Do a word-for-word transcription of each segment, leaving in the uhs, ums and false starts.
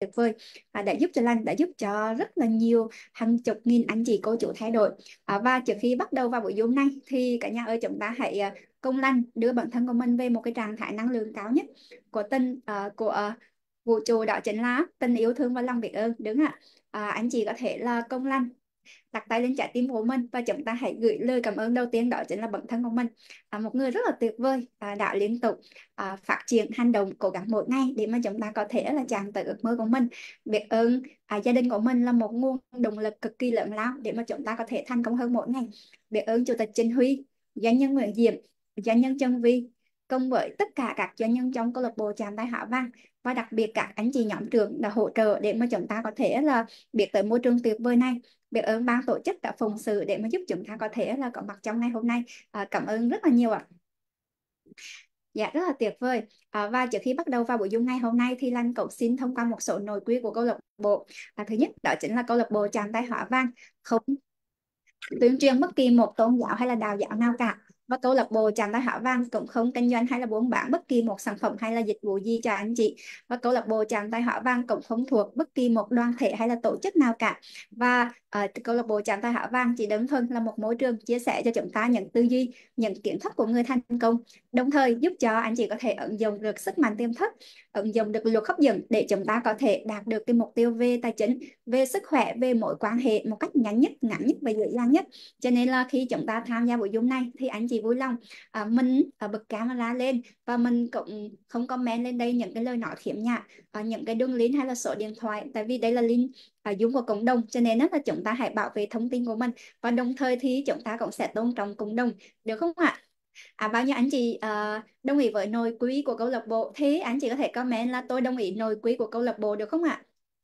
tuyệt vời, à, đã giúp cho Lan đã giúp cho rất là nhiều hàng chục nghìn anh chị cô chú thay đổi. À, và trước khi bắt đầu vào buổi Zoom này thì cả nhà ơi, chúng ta hãy à, cùng Lan đưa bản thân của mình về một cái trạng thái năng lượng cao nhất của tình à, của à, vũ trụ, đó chính là tình yêu thương và lòng biết ơn, đúng ạ. À, anh chị có thể là cùng Lan đặt tay lên trái tim của mình và chúng ta hãy gửi lời cảm ơn đầu tiên, đó chính là bản thân của mình, à, một người rất là tuyệt vời, à, đã liên tục à, phát triển hành động cố gắng mỗi ngày để mà chúng ta có thể là chạm tới ước mơ của mình. Biết ơn à, gia đình của mình là một nguồn động lực cực kỳ lớn lao để mà chúng ta có thể thành công hơn mỗi ngày. Biết ơn chủ tịch Trịnh Huy, doanh nhân Nguyễn Diệm, doanh nhân Trần Vi, cùng với tất cả các doanh nhân trong câu lạc bộ Chạm Tay Hóa Vàng, và đặc biệt các anh chị nhóm trưởng đã hỗ trợ để mà chúng ta có thể là biết tới môi trường tuyệt vời này. Biết ơn ban tổ chức đã phụng sự để mà giúp chúng ta có thể là có mặt trong ngày hôm nay. À, cảm ơn rất là nhiều ạ. Dạ, rất là tuyệt vời. À, và trước khi bắt đầu vào buổi Zoom ngày hôm nay thì Lan cũng xin thông qua một số nội quy của câu lạc bộ. À, thứ nhất, đó chính là câu lạc bộ Chạm Tay Hóa Vàng không tuyên truyền bất kỳ một tôn giáo hay là đạo giáo nào cả, và câu lạc bộ Chạm Tay Hóa Vàng cũng không kinh doanh hay là buôn bán bất kỳ một sản phẩm hay là dịch vụ gì cho anh chị. Và câu lạc bộ Chạm Tay Hóa Vàng cũng không thuộc bất kỳ một đoàn thể hay là tổ chức nào cả. Và uh, câu lạc bộ Chạm Tay Hóa Vàng chỉ đơn thuần là một môi trường chia sẻ cho chúng ta những tư duy, những kiến thức của người thành công, đồng thời giúp cho anh chị có thể ứng dụng được sức mạnh tiềm thức, ứng dụng được luật hấp dẫn để chúng ta có thể đạt được cái mục tiêu về tài chính, về sức khỏe, về mối quan hệ một cách ngắn nhất, ngắn nhất và dễ dàng nhất. Cho nên là khi chúng ta tham gia buổi Zoom này thì anh chị vui lòng à, mình à, bật camera lên và mình cũng không comment lên đây những cái lời nói khiếm nhã, à, những cái đường link hay là số điện thoại, tại vì đây là link à, Zoom của cộng đồng, cho nên là chúng ta hãy bảo vệ thông tin của mình, và đồng thời thì chúng ta cũng sẽ tôn trọng cộng đồng, được không ạ? À, bao nhiêu anh chị à, đồng ý với nội quy của câu lạc bộ thì anh chị có thể comment là tôi đồng ý nội quy của câu lạc bộ, được không ạ?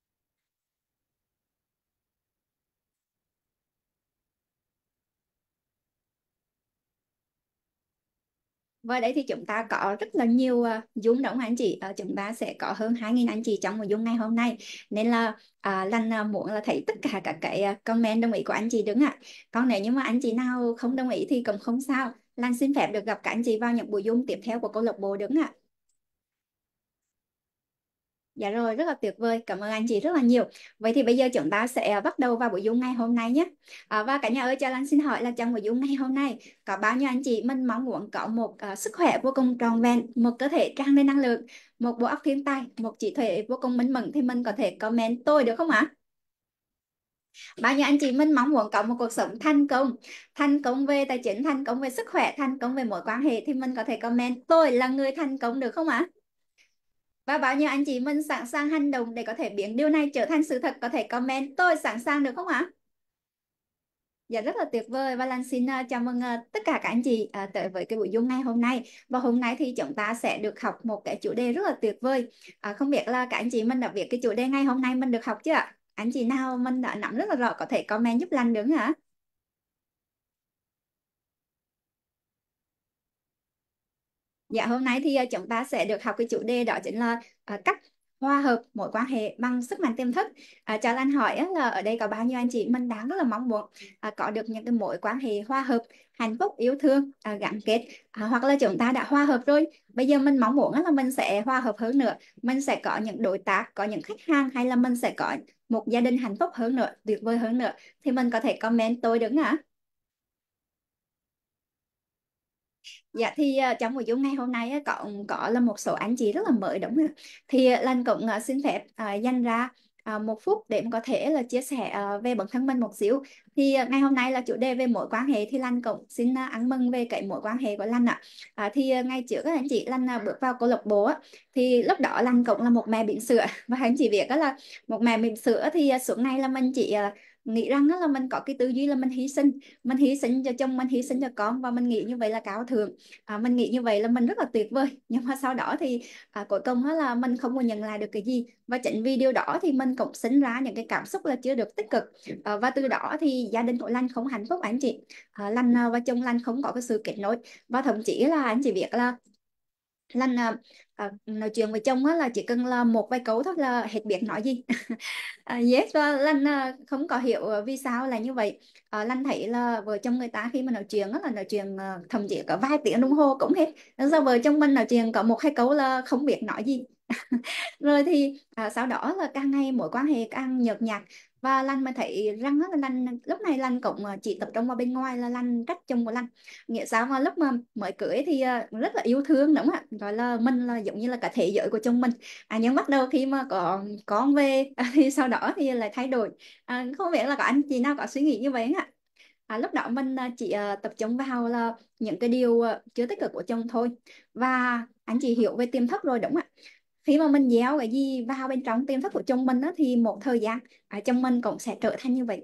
Và đấy thì chúng ta có rất là nhiều uh, Zoom đúng không anh chị? Ờ, chúng ta sẽ có hơn hai nghìn anh chị trong một Zoom ngày hôm nay. Nên là uh, Lan uh, muốn là thấy tất cả các cái uh, comment đồng ý của anh chị đứng ạ. Còn nếu như mà anh chị nào không đồng ý thì cũng không sao. Lan xin phép được gặp các anh chị vào những buổi Zoom tiếp theo của câu lạc bộ đứng ạ. Dạ rồi, rất là tuyệt vời. Cảm ơn anh chị rất là nhiều. Vậy thì bây giờ chúng ta sẽ bắt đầu vào buổi Zoom ngày hôm nay nhé. À, và cả nhà ơi, cho Lan xin hỏi là trong buổi Zoom ngày hôm nay có bao nhiêu anh chị mình mong muốn có một uh, sức khỏe vô cùng tròn vẹn, một cơ thể tràn đầy năng lượng, một bộ óc thiên tài, một trí tuệ vô cùng minh mẫn thì mình có thể comment tôi được không ạ? Bao nhiêu anh chị mình mong muốn có một cuộc sống thành công, thành công về tài chính, thành công về sức khỏe, thành công về mối quan hệ thì mình có thể comment tôi là người thành công, được không ạ? Và bao nhiêu anh chị mình sẵn sàng hành động để có thể biến điều này trở thành sự thật, có thể comment tôi sẵn sàng, được không ạ? Dạ, rất là tuyệt vời, và Lan xin uh, chào mừng uh, tất cả các anh chị uh, tới với cái buổi Zoom ngày hôm nay. Và hôm nay thì chúng ta sẽ được học một cái chủ đề rất là tuyệt vời. À, không biết là các anh chị mình đã biết cái chủ đề ngày hôm nay mình được học chưa ạ? Anh chị nào mình đã nắm rất là rõ có thể comment giúp Lan được hả? Dạ, hôm nay thì ờ, chúng ta sẽ được học cái chủ đề đó chính là ờ, cách hòa hợp mối quan hệ bằng sức mạnh tiềm thức. À, cho Lan hỏi á, là ở đây có bao nhiêu anh chị mình đang rất là mong muốn à, có được những cái mối quan hệ hòa hợp, hạnh phúc, yêu thương, à, gắn kết, à, hoặc là chúng ta đã hòa hợp rồi, bây giờ mình mong muốn á là mình sẽ hòa hợp hơn nữa, mình sẽ có những đối tác, có những khách hàng, hay là mình sẽ có một gia đình hạnh phúc hơn nữa, tuyệt vời hơn nữa, thì mình có thể comment tôi đứng ạ. Dạ thì uh, trong buổi Zoom ngày hôm nay á, có có là một số anh chị rất là mới đúng không? Thì uh, Lan cũng uh, xin phép uh, dành ra uh, một phút để mà có thể là chia sẻ uh, về bản thân mình một xíu. Thì uh, ngày hôm nay là chủ đề về mối quan hệ, thì Lan cũng xin uh, ăn mừng về cái mối quan hệ của Lan ạ. À, thì uh, ngày trước các anh chị Lan uh, bước vào câu lạc bộ á, thì lúc đó Lan cũng là một mẹ bỉm sữa và anh chị biết đó là một mẹ bỉm sữa thì uh, suốt ngày là mình chỉ uh, nghĩ rằng đó là mình có cái tư duy là mình hy sinh, mình hy sinh cho chồng, mình hy sinh cho con, và mình nghĩ như vậy là cao thượng. À, mình nghĩ như vậy là mình rất là tuyệt vời, nhưng mà sau đó thì à, cuối cùng đó là mình không có nhận lại được cái gì, và chính vì điều đó thì mình cũng sinh ra những cái cảm xúc là chưa được tích cực. À, và từ đó thì gia đình của Lan không hạnh phúc anh chị. À, Lan à, và chồng Lan không có cái sự kết nối, và thậm chí là anh chị biết là Lan à, à, nói chuyện với chồng á, là chỉ cần là một vài câu thôi là hết biết nói gì. À, yes, và Lan à, không có hiểu à, vì sao là như vậy. À, Lan thấy là vợ chồng người ta khi mà nói chuyện á, là nói chuyện à, thậm chí có vài tiếng đồng hồ cũng hết. Nên giờ vợ chồng mình nói chuyện có một hai câu là không biết nói gì. Rồi thì à, sau đó là càng ngày mối quan hệ càng nhợt nhạt, và Lan mới thấy rằng á là Lan lúc này Lan cũng à, chỉ tập trung vào bên ngoài là Lan trách chồng của Lan. Nghĩa sao mà lúc mà mới cưới thì à, rất là yêu thương đúng không ạ, gọi là mình là giống như là cả thế giới của chồng mình. À, nhưng bắt đầu khi mà có con về à, thì sau đó thì lại thay đổi. À, không biết là có anh chị nào có suy nghĩ như vậy không ạ? À, lúc đó mình à, chỉ à, tập trung vào là những cái điều à, chưa tích cực của chồng thôi, và anh chị hiểu về tiềm thức rồi đúng không ạ? Khi mà mình gieo cái gì vào bên trong tiềm thức của chồng mình á, thì một thời gian à, chồng mình cũng sẽ trở thành như vậy.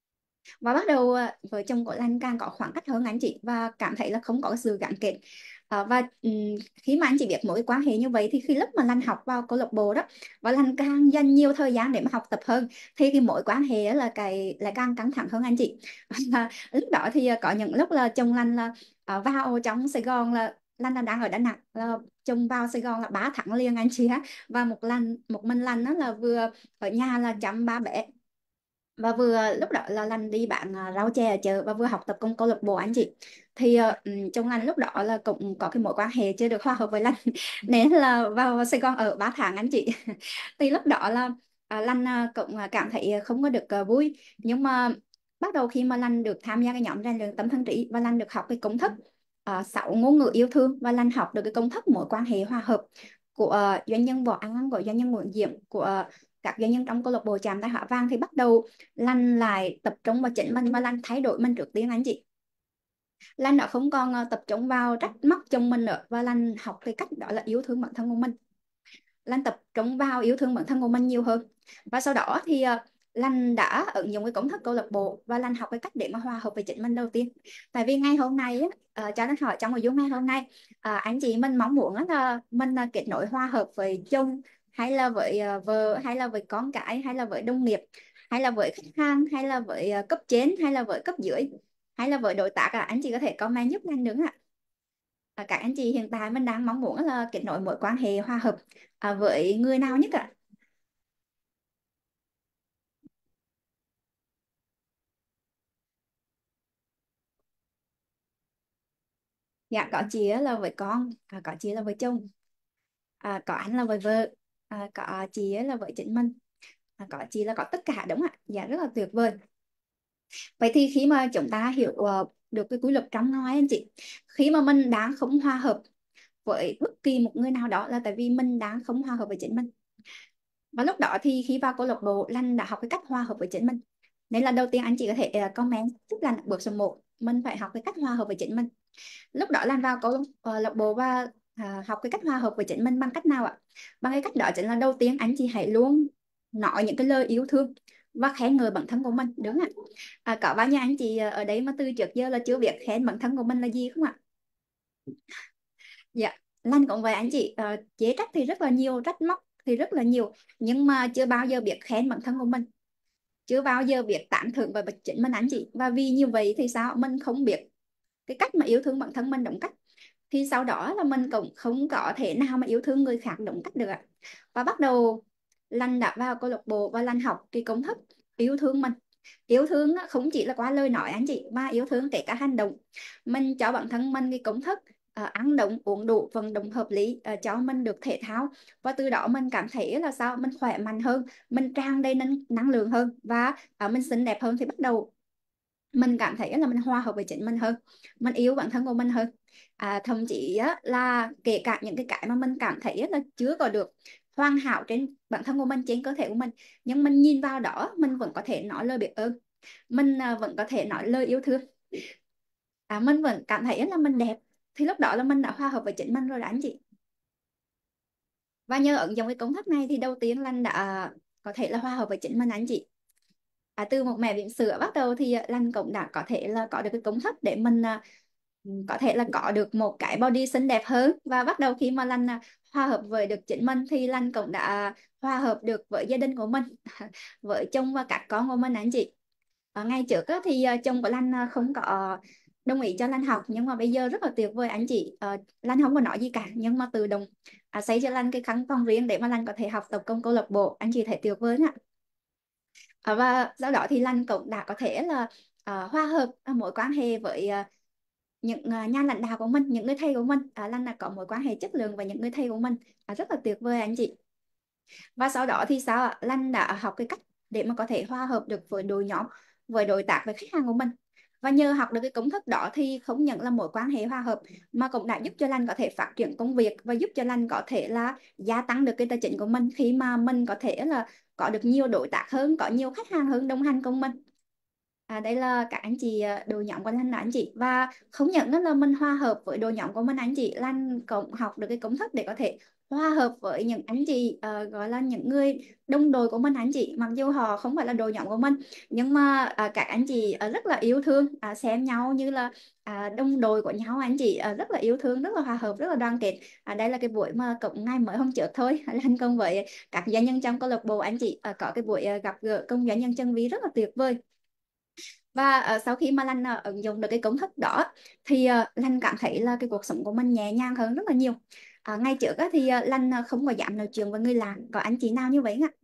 Và bắt đầu à, vợ chồng của Lan càng có khoảng cách hơn anh chị, và cảm thấy là không có sự gắn kết. À, và ừm, khi mà anh chị biết mối quan hệ như vậy thì khi lúc mà Lan học vào câu lạc bộ đó, và Lan càng dành nhiều thời gian để mà học tập hơn, thì cái mối quan hệ á là cái là càng căng thẳng hơn anh chị. Và lúc đó thì à, có những lúc là chồng Lan là à, vào trong Sài Gòn là Lan là đang ở Đà Nẵng, là chồng vào Sài Gòn là ba tháng liền anh chị á. Và một lần một mình Lan đó là vừa ở nhà là chăm ba bé, và vừa lúc đó là Lành đi bán à, rau chè ở chợ, và vừa học tập cùng câu lạc bộ anh chị. Thì à, ừm, trong Lành lúc đó là cũng có cái mối quan hệ chưa được hòa hợp với Lành nên là vào Sài Gòn ở ba tháng anh chị. Thì lúc đó là à, Lành à, cũng à, cảm thấy không có được à, vui. Nhưng mà bắt đầu khi mà Lành được tham gia cái nhóm rèn luyện tâm thân trí, và Lành được học cái công thức uh, sáu ngôn ngữ yêu thương, và Lành học được cái công thức mối quan hệ hòa hợp của à, doanh nhân Võ An, của doanh nhân Nguyễn Diệm, của à, các doanh nhân trong câu lạc bộ Chạm Tay Hóa Vàng, thì bắt đầu Lành lại tập trung vào chính mình, và Lành thay đổi mình trước tiên anh chị. Lành đã không còn ờ, tập trung vào trách móc chồng mình nữa, và Lành học cái cách đó là yêu thương bản thân của mình. Lành tập trung vào yêu thương bản thân của mình nhiều hơn. Và sau đó thì uh, Lành đã ứng dụng cái công thức câu lạc bộ, và Lành học cái cách để mà hòa hợp với chính mình đầu tiên. Tại vì ngày hôm nay á, uh, cho nên hỏi trong nội dung ngày hôm nay, uh, anh chị mình mong muốn á là mình uh, kết nối hòa hợp với chồng, hay là với uh, vợ, hay là với con cái, hay là với đồng nghiệp, hay là với khách hàng, hay là với uh, cấp trên, hay là với cấp dưới, hay là với đối tác, à, anh chị có thể comment giúp Lành được ạ. À, các anh chị hiện tại mình đang mong muốn là kết nối mối quan hệ hòa hợp à, với người nào nhất ạ? Dạ có chị á là với con, à, có chị là với chồng, à, có anh là với vợ, à, có chị á là với chính mình, à, có chị là có tất cả đúng ạ. Dạ rất là tuyệt vời. Vậy thì khi mà chúng ta hiểu ờ, được cái quy luật trong nói anh chị, khi mà mình đang không hòa hợp với bất kỳ một người nào đó là tại vì mình đang không hòa hợp với chính mình. Và lúc đó thì khi vào câu lạc bộ, Lanh đã học cái cách hòa hợp với chính mình. Nên là đầu tiên anh chị có thể ờ, comment giúp Lanh bước số một, mình phải học cái cách hòa hợp với chính mình. Lúc đó Lan vào câu ờ, lạc bộ và à, học cái cách hòa hợp với chính mình bằng cách nào ạ? Bằng cái cách đó chính là đầu tiên anh chị hãy luôn nói những cái lời yêu thương và khen ngợi bản thân của mình đúng không ạ? À, có bao nhiêu anh chị ờ, ở đấy mà từ trước giờ là chưa biết khen bản thân của mình là gì không ạ? Dạ, Lan cũng vậy anh chị. Ờ, chế trách thì rất là nhiều, trách móc thì rất là nhiều, nhưng mà chưa bao giờ biết khen bản thân của mình, chưa bao giờ biết tán thưởng về chính mình anh chị. Và vì như vậy thì sao mình không biết cái cách mà yêu thương bản thân mình đúng cách, thì sau đó là mình cũng không có thể nào mà yêu thương người khác đúng cách được ạ. Và bắt đầu Lanh đã vào câu lạc bộ và Lanh học cái công thức yêu thương mình. Yêu thương á, không chỉ là qua lời nói anh chị, mà yêu thương kể cả hành động. Mình cho bản thân mình cái công thức à, ăn đúng uống đủ vận động hợp lý, à, cho mình được thể thao, và từ đó mình cảm thấy là sao mình khỏe mạnh hơn, mình tràn đầy năng, năng lượng hơn, và à, mình xinh đẹp hơn, thì bắt đầu mình cảm thấy là mình hòa hợp với chính mình hơn, mình yêu bản thân của mình hơn. À, thậm chí á, là kể cả những cái cái mà mình cảm thấy là chưa có được hoàn hảo trên bản thân của mình, trên cơ thể của mình, nhưng mình nhìn vào đó mình vẫn có thể nói lời biết ơn, mình à, vẫn có thể nói lời yêu thương, à, mình vẫn cảm thấy là mình đẹp, thì lúc đó là mình đã hòa hợp với chính mình rồi đó anh chị. Và nhờ ứng dụng cái công thức này thì đầu tiên Lanh đã có thể là hòa hợp với chính mình anh chị. À, từ một mẹ bỉm sữa bắt đầu thì Lanh cũng đã có thể là có được cái công thức để mình à, có thể là có được một cái body xinh đẹp hơn. Và bắt đầu khi mà Lanh à, hòa hợp với được chính mình thì Lanh cũng đã hòa hợp được với gia đình của mình, với chồng và các con của mình anh chị. Ở ngày trước á, thì à, chồng của Lanh à, không có đồng ý cho Lanh học, nhưng mà bây giờ rất là tuyệt vời anh chị. Ờ, Lanh không có nói gì cả, nhưng mà tự động à, xây cho Lanh cái căn phòng riêng để mà Lanh có thể học tập công câu lạc bộ, anh chị thấy tuyệt vời ạ. À, và sau đó thì Lanh cũng đã có thể là à, hòa hợp à, mối quan hệ với à, những à, nhà lãnh đạo của mình, những người thầy của mình, à, Lan đã có mối quan hệ chất lượng với những người thầy của mình, à, rất là tuyệt vời anh chị. Và sau đó thì sao ạ? Lan đã học cái cách để mà có thể hòa hợp được với đội nhóm, với đối tác, với khách hàng của mình. Và nhờ học được cái công thức đó thì không những là mối quan hệ hòa hợp mà cũng đã giúp cho Lan có thể phát triển công việc, và giúp cho Lan có thể là gia tăng được cái tài chính của mình, khi mà mình có thể là có được nhiều đối tác hơn, có nhiều khách hàng hơn đồng hành cùng mình. À, đây là các anh chị à, đội nhóm của Lan đó anh chị. Và không những là mình hòa hợp với đội nhóm của mình anh chị, Lan cũng học được cái công thức để có thể hòa hợp với những anh chị à, gọi là những người đồng đội của mình anh chị, mặc dù họ không phải là đội nhóm của mình, nhưng mà à, các anh chị à, rất là yêu thương, à, xem nhau như là à, đồng đội của nhau anh chị, à, rất là yêu thương, rất là hòa hợp, rất là đoàn kết. À, đây là cái buổi mà cũng ngay mới hôm trước thôi, Lan cùng với các doanh nhân trong câu lạc bộ anh chị à, có cái buổi à, gặp gỡ cùng doanh nhân chân Ví rất là tuyệt vời. Và ờ, sau khi mà Lan ờ, ứng dụng được cái công thức đó thì uh, Lan cảm thấy là cái cuộc sống của mình nhẹ nhàng hơn rất là nhiều. À, ngày trước á, thì uh, Lan ờ, không có dám nói chuyện với người lạ, có anh chị nào như vậy không ạ?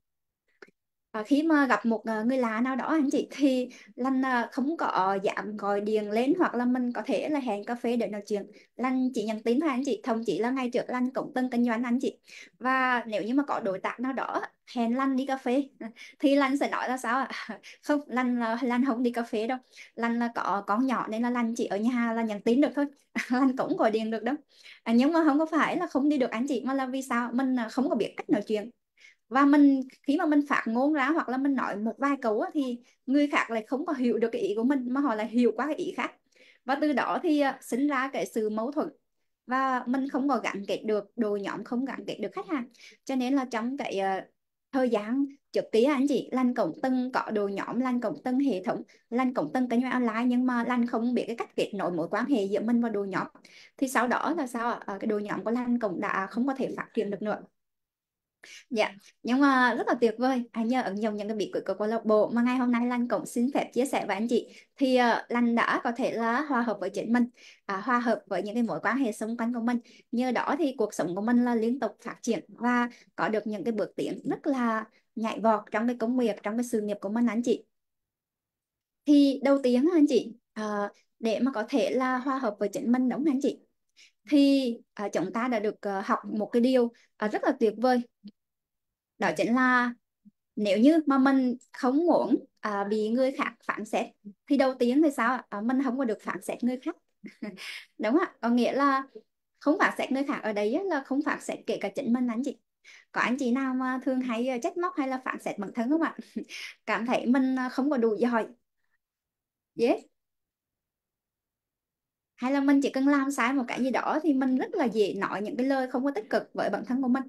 À, khi mà gặp một ờ, người lạ nào đó anh chị thì Lan ờ, không có dám gọi điện lên, hoặc là mình có thể là hẹn cà phê để nói chuyện. Lan chỉ nhắn tin thôi anh chị, thậm chí là ngày trước Lan cũng từng kinh doanh anh chị. Và nếu như mà có đối tác nào đó hẹn Lan đi cà phê thì Lan sẽ nói là sao ạ? Không, Lan là Lan không đi cà phê đâu, Lan là có con nhỏ nên là Lan chỉ ở nhà là nhắn tin được thôi. Lan cũng gọi điện được đâu. À, nhưng mà không có phải là không đi được anh chị, mà là vì sao mình ờ, không có biết cách nói chuyện. Và mình khi mà mình phát ngôn ra, hoặc là mình nói một vài câu á, thì người khác lại không có hiểu được cái ý của mình, mà họ lại hiểu qua cái ý khác. Và từ đó thì à, sinh ra cái sự mâu thuẫn, và mình không có gắn kết được đội nhóm, không gắn kết được khách hàng. Cho nên là trong cái à, thời gian trước kia anh chị, Lan cũng từng có đội nhóm, Lan cũng từng hệ thống, Lan cũng từng kinh doanh online, nhưng mà Lan không biết cái cách kết nối mối quan hệ giữa mình và đội nhóm. Thì sau đó là sao ạ? À, cái đội nhóm của Lan cũng đã không có thể phát triển được nữa. Dạ, nhưng mà rất là tuyệt vời. À, nhờ ứng dụng những cái bí quyết của câu lạc bộ mà ngày hôm nay Lan cũng xin phép chia sẻ với anh chị, thì uh, Lan đã có thể là hòa hợp với chính mình, à, hòa hợp với những cái mối quan hệ xung quanh của mình. Nhờ đó thì cuộc sống của mình là liên tục phát triển, và có được những cái bước tiến rất là nhảy vọt trong cái công việc, trong cái sự nghiệp của mình anh chị. Thì đầu tiên anh chị, à, để mà có thể là hòa hợp với chính mình đúng không anh chị, thì à, chúng ta đã được à, học một cái điều à, rất là tuyệt vời. Đó chính là nếu như mà mình không muốn à, bị người khác phán xét, thì đầu tiên thì sao ạ? À, mình không có được phán xét người khác. Đúng không ạ? Có nghĩa là không phán xét người khác ở đây á, là không phán xét kể cả chính mình anh chị. Có anh chị nào mà thường hay à, trách móc hay là phán xét bản thân không ạ? Cảm thấy mình à, không có đủ giỏi, yes, hay là mình chỉ cần làm sai một cái gì đó thì mình rất là dễ nói những cái lời không có tích cực với bản thân của mình.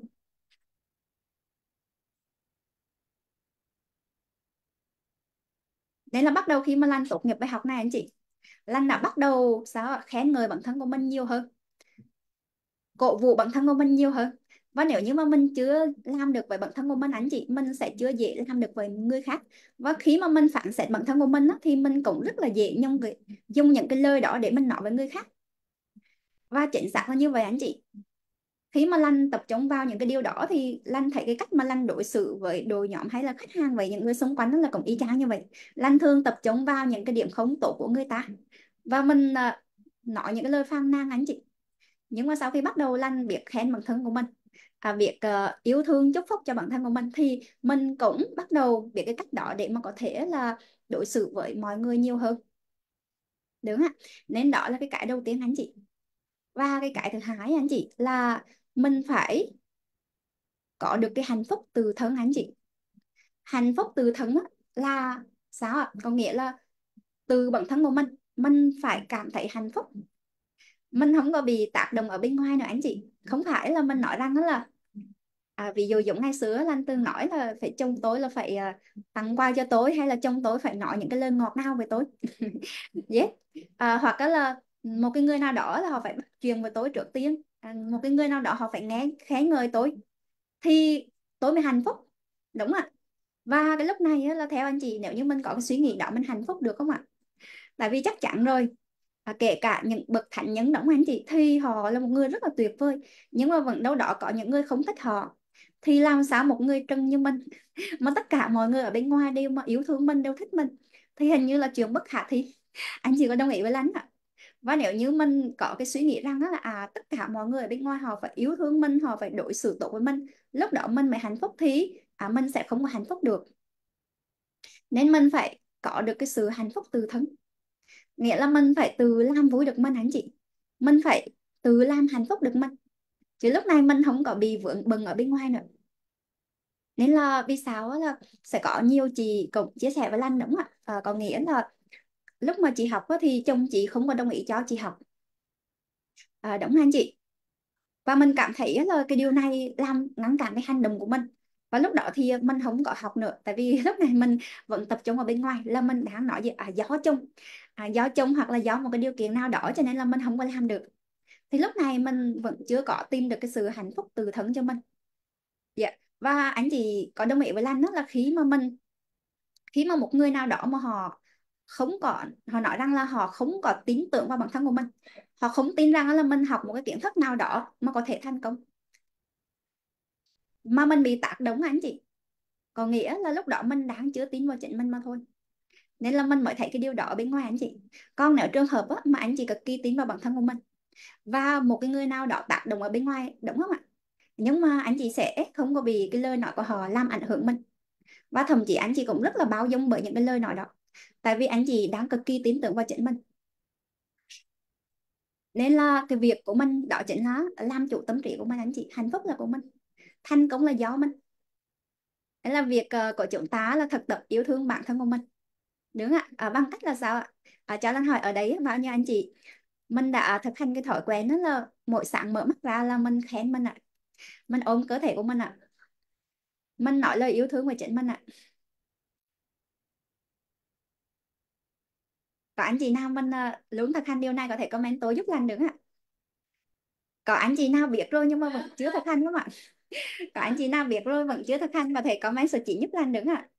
Nên là bắt đầu khi mà Lan tốt nghiệp bài học này anh chị, Lan đã bắt đầu sao ạ? Khen ngợi bản thân của mình nhiều hơn, cổ vũ bản thân của mình nhiều hơn. Và nếu như mà mình chưa làm được với bản thân của mình anh chị, mình sẽ chưa dễ làm được với người khác. Và khi mà mình phán xét bản thân của mình á, thì mình cũng rất là dễ dùng cái dùng những cái lời đó để mình nói với người khác. Và chính xác là như vậy anh chị. Khi mà Lan tập trung vào những cái điều đó thì Lan thấy cái cách mà Lan đối xử với đội nhóm hay là khách hàng, với những người xung quanh đó là cũng y chang như vậy. Lan thường tập trung vào những cái điểm không tốt của người ta, và mình à, nói những cái lời phàn nàn anh chị. Nhưng mà sau khi bắt đầu Lan biết khen bản thân của mình, à, biết ờ, yêu thương chúc phúc cho bản thân của mình, thì mình cũng bắt đầu biết cái cách đó để mà có thể là đối xử với mọi người nhiều hơn, đúng không ạ? Nên đó là cái cái đầu tiên anh chị. Và cái cái thứ hai anh chị là mình phải có được cái hạnh phúc từ thân anh chị. Hạnh phúc từ thân á, là sao ạ? Có nghĩa là từ bản thân của mình mình phải cảm thấy hạnh phúc, mình không có bị tác động ở bên ngoài nữa anh chị. Không phải là mình nói rằng đó là à, ví dụ giống ngày xưa Lan từng nói là phải chồng tôi là phải à, tặng quà cho tôi, hay là chồng tôi phải nói những cái lời ngọt ngào với tôi. Yes. À, hoặc là một cái người nào đó là họ phải bắt chuyện với tôi trước tiên, à, một cái người nào đó họ phải nghe khen ngợi tôi thì tôi mới hạnh phúc, đúng ạ. Và cái lúc này á, là theo anh chị, nếu như mình có cái suy nghĩ đó mình hạnh phúc được không ạ? Tại vì chắc chắn rồi, à, kể cả những bậc thánh nhân đúng không anh chị, thì họ là một người rất là tuyệt vời, nhưng mà vẫn đâu đó có những người không thích họ. Thì làm sao một người trần như mình mà tất cả mọi người ở bên ngoài đều mà yêu thương mình, đều thích mình, thì hình như là chuyện bất khả thi. Anh chị có đồng ý với Lan ạ? Và nếu như mình có cái suy nghĩ rằng đó là à, tất cả mọi người ở bên ngoài họ phải yêu thương mình, họ phải đối xử tốt với mình, lúc đó mình mới hạnh phúc, thì à, mình sẽ không có hạnh phúc được. Nên mình phải có được cái sự hạnh phúc từ thân, nghĩa là mình phải tự làm vui được mình anh chị, mình phải tự làm hạnh phúc được mình, chứ lúc này mình không có bị vướng bận ở bên ngoài nữa. Nên là vì sao á là sẽ có nhiều chị cũng chia sẻ với Lan đúng không ạ, à, có nghĩa là lúc mà chị học á, thì chồng chị không có đồng ý cho chị học, à, đúng không anh chị, và mình cảm thấy á là cái điều này làm ngăn cản cái hành động của mình. Và lúc đó thì mình không có học nữa, tại vì lúc này mình vẫn tập trung ở bên ngoài, là mình đang nói gì à do chồng, à, do chồng hoặc là do một cái điều kiện nào đó cho nên là mình không có làm được. Thì lúc này mình vẫn chưa có tìm được cái sự hạnh phúc từ thân cho mình. Dạ. Và anh chị có đồng ý với Lan đó là khi mà mình khi mà một người nào đó mà họ không có, họ nói rằng là họ không có tin tưởng vào bản thân của mình, họ không tin rằng là mình học một cái kiến thức nào đó mà có thể thành công, mà mình bị tác động anh chị, có nghĩa là lúc đó mình đang chưa tin vào chính mình mà thôi. Nên là mình mới thấy cái điều đó ở bên ngoài anh chị. Còn nếu trường hợp á, mà anh chị cực kỳ tin vào bản thân của mình, và một cái người nào đó tác động ở bên ngoài, đúng không ạ, nhưng mà anh chị sẽ không có bị cái lời nói của họ làm ảnh hưởng mình, và thậm chí anh chị cũng rất là bao dung bởi những cái lời nói đó, tại vì anh chị đang cực kỳ tin tưởng vào chính mình. Nên là cái việc của mình đó chính là làm chủ tâm trí của mình anh chị, hạnh phúc là của mình, thành công là do mình. Đấy là việc ờ, của chúng ta là thực tập yêu thương bản thân của mình, đúng ạ, à, bằng cách là sao ạ, à, cho Lan hỏi ở đấy bao nhiêu anh chị, mình đã thực hành cái thói quen đó là mỗi sáng mở mắt ra là mình khen mình ạ, mình ôm cơ thể của mình ạ, mình nói lời yêu thương với chính mình ạ. Có anh chị nào mình uh, luôn thực hành điều này có thể comment tôi giúp Lan được ạ? Có anh chị nào biết rồi nhưng mà vẫn chưa thực hành không ạ? Có anh chị nào biết rồi vẫn chưa thực hành và thể comment số chỉ giúp Lan được ạ?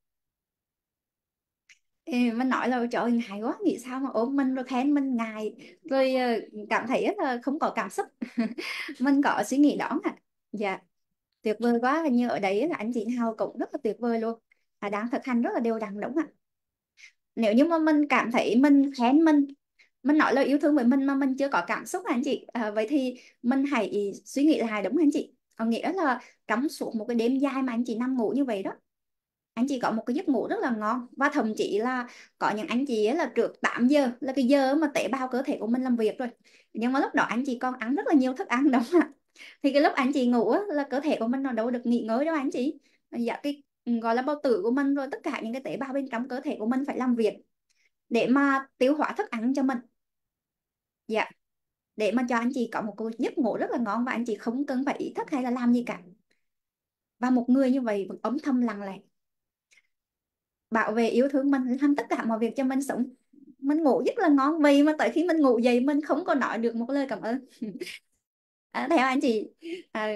Ê, mình nói là trời ơi, ngại quá, nghĩ sao mà ôm mình rồi khen mình, ngại rồi ờ, cảm thấy rất là không có cảm xúc. Mình có suy nghĩ đó ạ. Dạ, tuyệt vời quá, hình như ở đấy là anh chị nào cũng rất là tuyệt vời luôn, à, đang thực hành rất là đều đặn đúng ạ. Nếu như mà mình cảm thấy mình khen mình mình nói lời yêu thương với mình mà mình chưa có cảm xúc à anh chị, à, vậy thì mình hãy suy nghĩ lại đúng không anh chị, có nghĩa là trong suốt một cái đêm dài mà anh chị nằm ngủ như vậy đó, anh chị có một cái giấc ngủ rất là ngon, và thậm chí là có những anh chị ấy là trước tám giờ là cái giờ mà tế bào cơ thể của mình làm việc rồi, nhưng mà lúc đó anh chị còn ăn rất là nhiều thức ăn đúng không ạ, thì cái lúc anh chị ngủ á, là cơ thể của mình nó đâu được nghỉ ngơi đâu anh chị. Dạ, cái ừ, gọi là bao tử của mình rồi tất cả những cái tế bào bên trong cơ thể của mình phải làm việc để mà tiêu hóa thức ăn cho mình. Dạ, để mà cho anh chị có một cái giấc ngủ rất là ngon và anh chị không cần phải ý thức hay là làm gì cả, và một người như vậy vẫn âm thầm lặng lẽ bảo vệ yêu thương mình, làm tất cả mọi việc cho mình sống, mình ngủ rất là ngon, vì mà tới khi mình ngủ dậy mình không có nói được một lời cảm ơn. À, theo anh chị, à,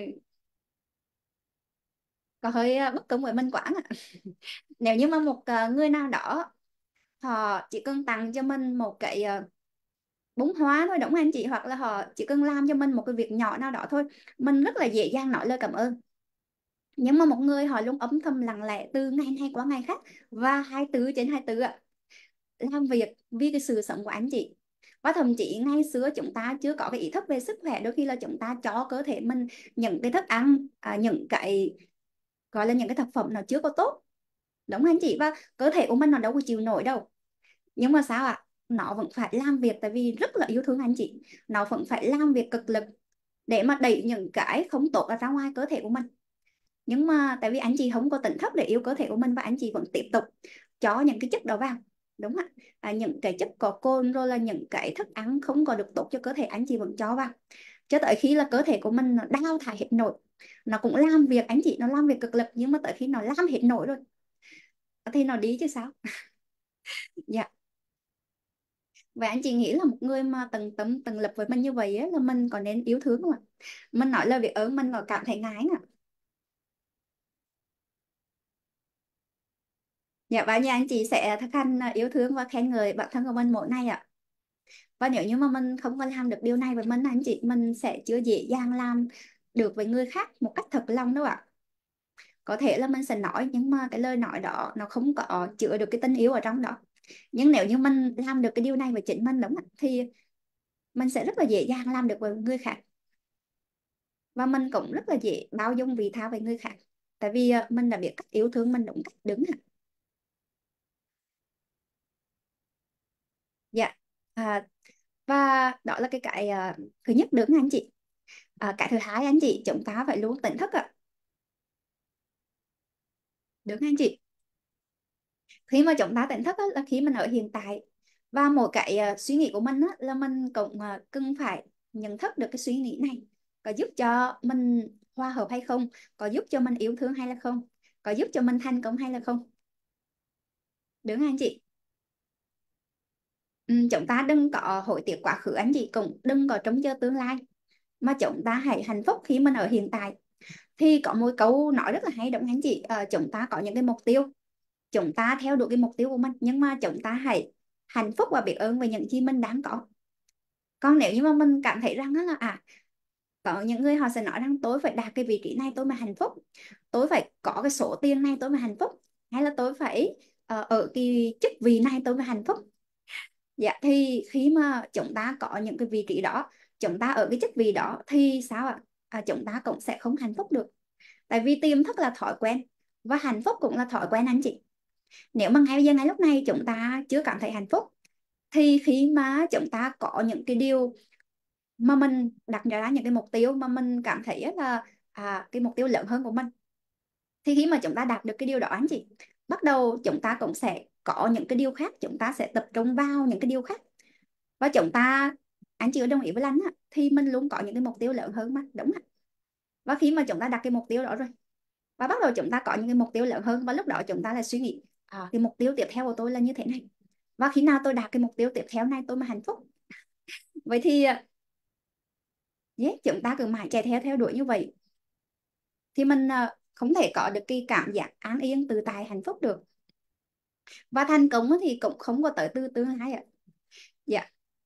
có hơi à, bất công với mình quá ạ. Nếu như mà một à, người nào đó họ chỉ cần tặng cho mình một cái à, bún hoa thôi đúng không anh chị, hoặc là họ chỉ cần làm cho mình một cái việc nhỏ nào đó thôi, mình rất là dễ dàng nói lời cảm ơn. Nhưng mà một người họ luôn âm thầm lặng lẽ từ ngày này qua ngày khác, và hai mươi bốn trên hai mươi bốn ạ, làm việc vì cái sự sống của anh chị. Và thậm chí ngày xưa chúng ta chưa có cái ý thức về sức khỏe, đôi khi là chúng ta cho cơ thể mình những cái thức ăn, à, những cái gọi là những cái thực phẩm nó chưa có tốt, đúng không anh chị, và cơ thể của mình nó đâu có chịu nổi đâu. Nhưng mà sao ạ, nó vẫn phải làm việc tại vì rất là yêu thương anh chị, nó vẫn phải làm việc cực lực để mà đẩy những cái không tốt ra ngoài cơ thể của mình. Nhưng mà tại vì anh chị không có tỉnh thức để yêu cơ thể của mình, và anh chị vẫn tiếp tục cho những cái chất đó vào, đúng không ạ, à, những cái chất có cồn rồi là những cái thức ăn không có được tốt cho cơ thể anh chị vẫn cho vào, cho tới khi là cơ thể của mình nó đau thải hết nổi, nó cũng làm việc anh chị, nó làm việc cực lực, nhưng mà tới khi nó làm hết nổi rồi thì nó đi chứ sao. Dạ. Vậy anh chị nghĩ là một người mà tận tâm tận lực với mình như vậy á, là mình có nên yêu thương không ạ? Mình nói lời việc ơn mình có cảm thấy ngái nè. Dạ, và nhà anh chị sẽ thực hành à, yêu thương và khen ngợi bản thân của mình mỗi ngày ạ. Và nếu như mà mình không có làm được điều này với mình anh chị, mình sẽ chưa dễ dàng làm được với người khác một cách thật lòng đâu ạ. Có thể là mình sẽ nói nhưng mà cái lời nói đó nó không có chứa được cái tình yêu ở trong đó. Nhưng nếu như mình làm được cái điều này với chính mình đúng không ạ, thì mình sẽ rất là dễ dàng làm được với người khác, và mình cũng rất là dễ bao dung vị tha với người khác, tại vì ờ, mình đã biết cách yêu thương mình đúng cách, đúng hả? Dạ. à, và đó là cái cái ờ, thứ nhất, đúng anh chị. À, cái thứ hai anh chị, chúng ta phải luôn tỉnh thức ạ. Đúng anh chị. Khi mà chúng ta tỉnh thức á, là khi mình ở hiện tại, và mỗi cái ờ, suy nghĩ của mình á, là mình cũng ờ, cần phải nhận thức được cái suy nghĩ này có giúp cho mình hòa hợp hay không, có giúp cho mình yêu thương hay là không, có giúp cho mình thành công hay là không. Đúng không anh chị? Ừ, chúng ta đừng có hối tiếc quá khứ, anh chị cũng đừng có trông chờ tương lai, mà chúng ta hãy hạnh phúc khi mình ở hiện tại. Thì có một câu nói rất là hay, đúng không anh chị? Ờ, chúng ta có những cái mục tiêu, chúng ta theo đuổi cái mục tiêu của mình, nhưng mà chúng ta hãy hạnh phúc và biết ơn về những gì mình đang có. Còn nếu như mà mình cảm thấy rằng á là à, có những người họ sẽ nói rằng tôi phải đạt cái vị trí này tôi mới hạnh phúc, tôi phải có cái số tiền này tôi mới hạnh phúc, hay là tôi phải ờ, ở cái chức vị này tôi mới hạnh phúc. Dạ, thì khi mà chúng ta có những cái vị trí đó, chúng ta ở cái chức vị đó thì sao ạ? À, chúng ta cũng sẽ không hạnh phúc được. Tại vì tiềm thức là thói quen, và hạnh phúc cũng là thói quen anh chị. Nếu mà ngay bây giờ ngay lúc này chúng ta chưa cảm thấy hạnh phúc, thì khi mà chúng ta có những cái điều mà mình đặt ra, những cái mục tiêu mà mình cảm thấy á là à, cái mục tiêu lớn hơn của mình, thì khi mà chúng ta đạt được cái điều đó anh chị, bắt đầu chúng ta cũng sẽ có những cái điều khác, chúng ta sẽ tập trung vào những cái điều khác. Và chúng ta, anh chị có đồng ý với Lan á, thì mình luôn có những cái mục tiêu lớn hơn mà, đúng không? Và khi mà chúng ta đặt cái mục tiêu đó rồi, và bắt đầu chúng ta có những cái mục tiêu lớn hơn, và lúc đó chúng ta lại suy nghĩ à, cái mục tiêu tiếp theo của tôi là như thế này, và khi nào tôi đạt cái mục tiêu tiếp theo này tôi mới hạnh phúc. Vậy thì à, yeah, chúng ta cứ mãi chạy theo theo đuổi như vậy, thì mình à, không thể có được cái cảm giác an yên tự tại hạnh phúc được. Và thành công á thì cũng không có tới từ tương lai ạ. Dạ.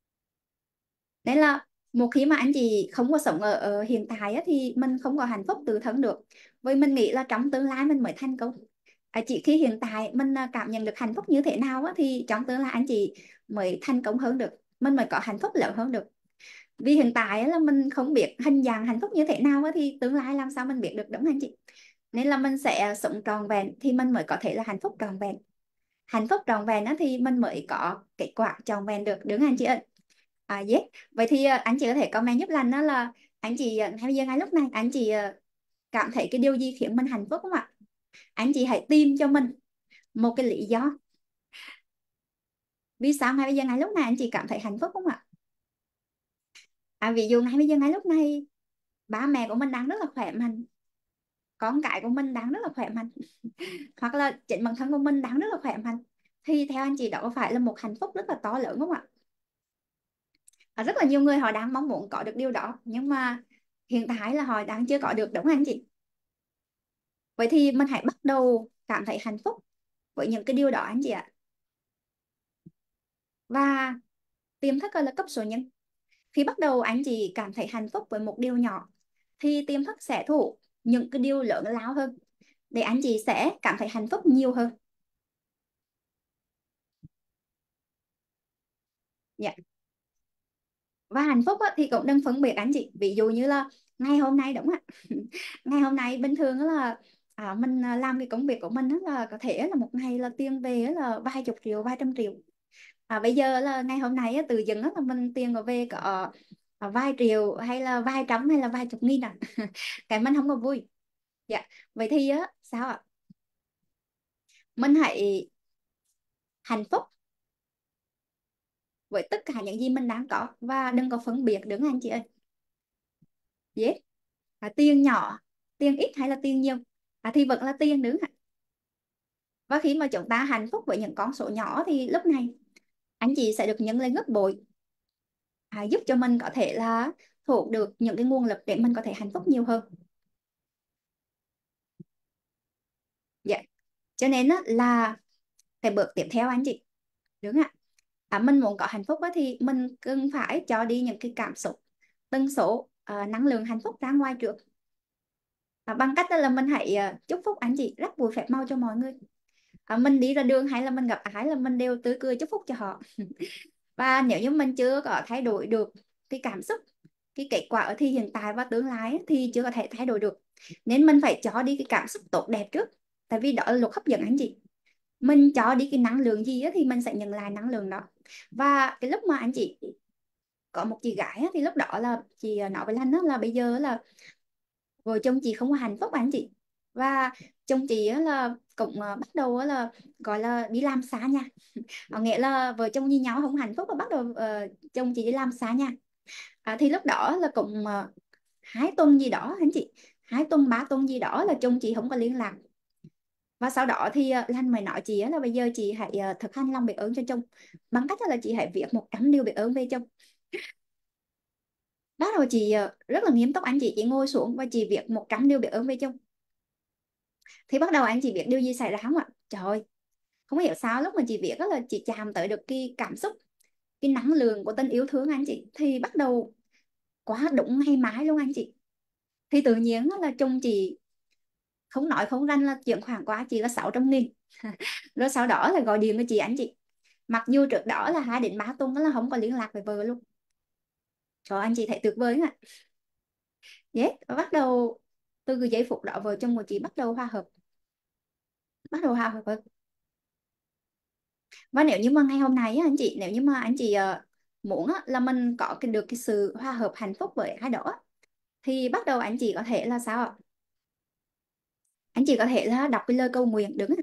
Nên là một khi mà anh chị không có sống ở, ở hiện tại á, thì mình không có hạnh phúc tự thân được. Vì mình nghĩ là trong tương lai mình mới thành công. À, chỉ khi hiện tại mình à, cảm nhận được hạnh phúc như thế nào á, thì trong tương lai anh chị mới thành công hơn được. Mình mới có hạnh phúc lớn hơn được. Vì hiện tại á, là mình không biết hình dạng hạnh phúc như thế nào á, thì tương lai làm sao mình biết được, đúng không anh chị? Nên là mình sẽ sống trọn vẹn thì mình mới có thể là hạnh phúc trọn vẹn. Hạnh phúc trọn vẹn á, thì mình mới có kết quả trọn vẹn được, đúng không anh chị ơi? À, yes. Vậy thì à, anh chị có thể comment giúp Lành đó là anh chị à, ngay bây giờ ngay lúc này anh chị à, cảm thấy cái điều gì khiến mình hạnh phúc không ạ? Anh chị hãy tìm cho mình một cái lý do vì sao ngay bây giờ ngay lúc này anh chị cảm thấy hạnh phúc không ạ? À, ví dụ ngay bây giờ ngay lúc này ba mẹ của mình đang rất là khỏe mạnh, con cái của mình đang rất là khỏe mạnh, hoặc là chính bản thân của mình đang rất là khỏe mạnh, thì theo anh chị đó có phải là một hạnh phúc rất là to lớn không ạ? À, rất là nhiều người họ đang mong muốn có được điều đó, nhưng mà hiện tại là họ đang chưa có được, đúng không anh chị? Vậy thì mình hãy bắt đầu cảm thấy hạnh phúc với những cái điều đó anh chị ạ. Và tiềm thức là cấp số nhân. Khi bắt đầu anh chị cảm thấy hạnh phúc với một điều nhỏ, thì tiềm thức sẽ thu hút những cái điều lớn lao hơn, để anh chị sẽ cảm thấy hạnh phúc nhiều hơn. Dạ. Và hạnh phúc á, thì cũng đừng phân biệt anh chị. Ví dụ như là ngày hôm nay, đúng không ạ? Ngày hôm nay bình thường á là à, mình à, làm cái công việc của mình á là có thể là một ngày là tiền về á là vài chục triệu, vài trăm triệu. À, bây giờ là ngày hôm nay á, tự dưng á, là mình tiền có về có à, vài triệu hay là vài trăm hay là vài chục nghìn à. Cái mình không có vui. Dạ. Vậy thì á sao ạ? Mình hãy hạnh phúc với tất cả những gì mình đang có, và đừng có phân biệt, đứng anh chị ơi. Yes. À, tiền nhỏ, tiền ít hay là tiền nhiều, à, thì vẫn là tiền, đứng ạ. Và khi mà chúng ta hạnh phúc với những con số nhỏ thì lúc này anh chị sẽ được nhân lên gấp bội, à, giúp cho mình có thể là thu hút được những cái nguồn lực để mình có thể hạnh phúc nhiều hơn. Dạ. Cho nên á, là cái bước tiếp theo anh chị, đúng ạ. À, mình muốn có hạnh phúc á, thì mình cần phải cho đi những cái cảm xúc, tần số à, năng lượng hạnh phúc ra ngoài trước, à, bằng cách đó là mình hãy à, chúc phúc anh chị rất vui phép màu cho mọi người. À, mình đi ra đường hay là mình gặp ai là mình đều tươi cười chúc phúc cho họ. Và nếu như mình chưa có thay đổi được cái cảm xúc, cái kết quả ở thì hiện tại và tương lai á, thì chưa có thể thay đổi được, nên mình phải cho đi cái cảm xúc tốt đẹp trước, tại vì đó là luật hấp dẫn anh chị. Mình cho đi cái năng lượng gì á, thì mình sẽ nhận lại năng lượng đó. Và cái lúc mà anh chị có một chị gái á, thì lúc đó là chị nói với Lan á, là bây giờ là vợ chồng chị không có hạnh phúc anh chị. Và chồng chị á, là cũng ờ, bắt đầu á, là gọi là đi làm xa nha. Có nghĩa là vợ chồng như nhau không hạnh phúc, và bắt đầu ờ, chồng chị đi làm xa nha. À, thì lúc đó là cũng uh, hai tuần gì đó anh chị, hai tuần ba tuần gì đó là chồng chị không có liên lạc. Và sau đó thì uh, Lan mới nói chị á, là bây giờ chị hãy uh, thực hành lòng biết ơn cho chồng, bằng cách là chị hãy viết một trăm điều biết ơn về chồng. Đó rồi chị uh, rất là nghiêm túc anh chị chị ngồi xuống và chị viết một trăm điều biết ơn về chồng. Thì bắt đầu anh chị biết điều gì xảy ra không ạ? Trời ơi, không hiểu sao lúc mà chị viết đó là chị chạm tới được cái cảm xúc, cái năng lượng của tình yêu thương anh chị, thì bắt đầu quá đúng ngày mai luôn anh chị. Thì tự nhiên đó là chồng chị không nói không ranh là chuyển khoản qua chị là sáu trăm nghìn. Rồi sau đó là gọi điện cho chị anh chị, mặc dù trước đó là hai đến ba tuần đó là không có liên lạc với vợ luôn. Trời ơi, anh chị thấy tuyệt vời không ạ? Yes, và bắt đầu từ cái giây phút đó vợ chồng của chị bắt đầu hòa hợp, bắt đầu hòa hợp. Và nếu như mà ngày hôm nay á, anh chị, nếu như mà anh chị ờ, muốn á, là mình có cái, được cái sự hòa hợp hạnh phúc với ai đó á, thì bắt đầu anh chị có thể là sao ạ? Anh chị có thể là đọc cái lời cầu nguyện đứng á.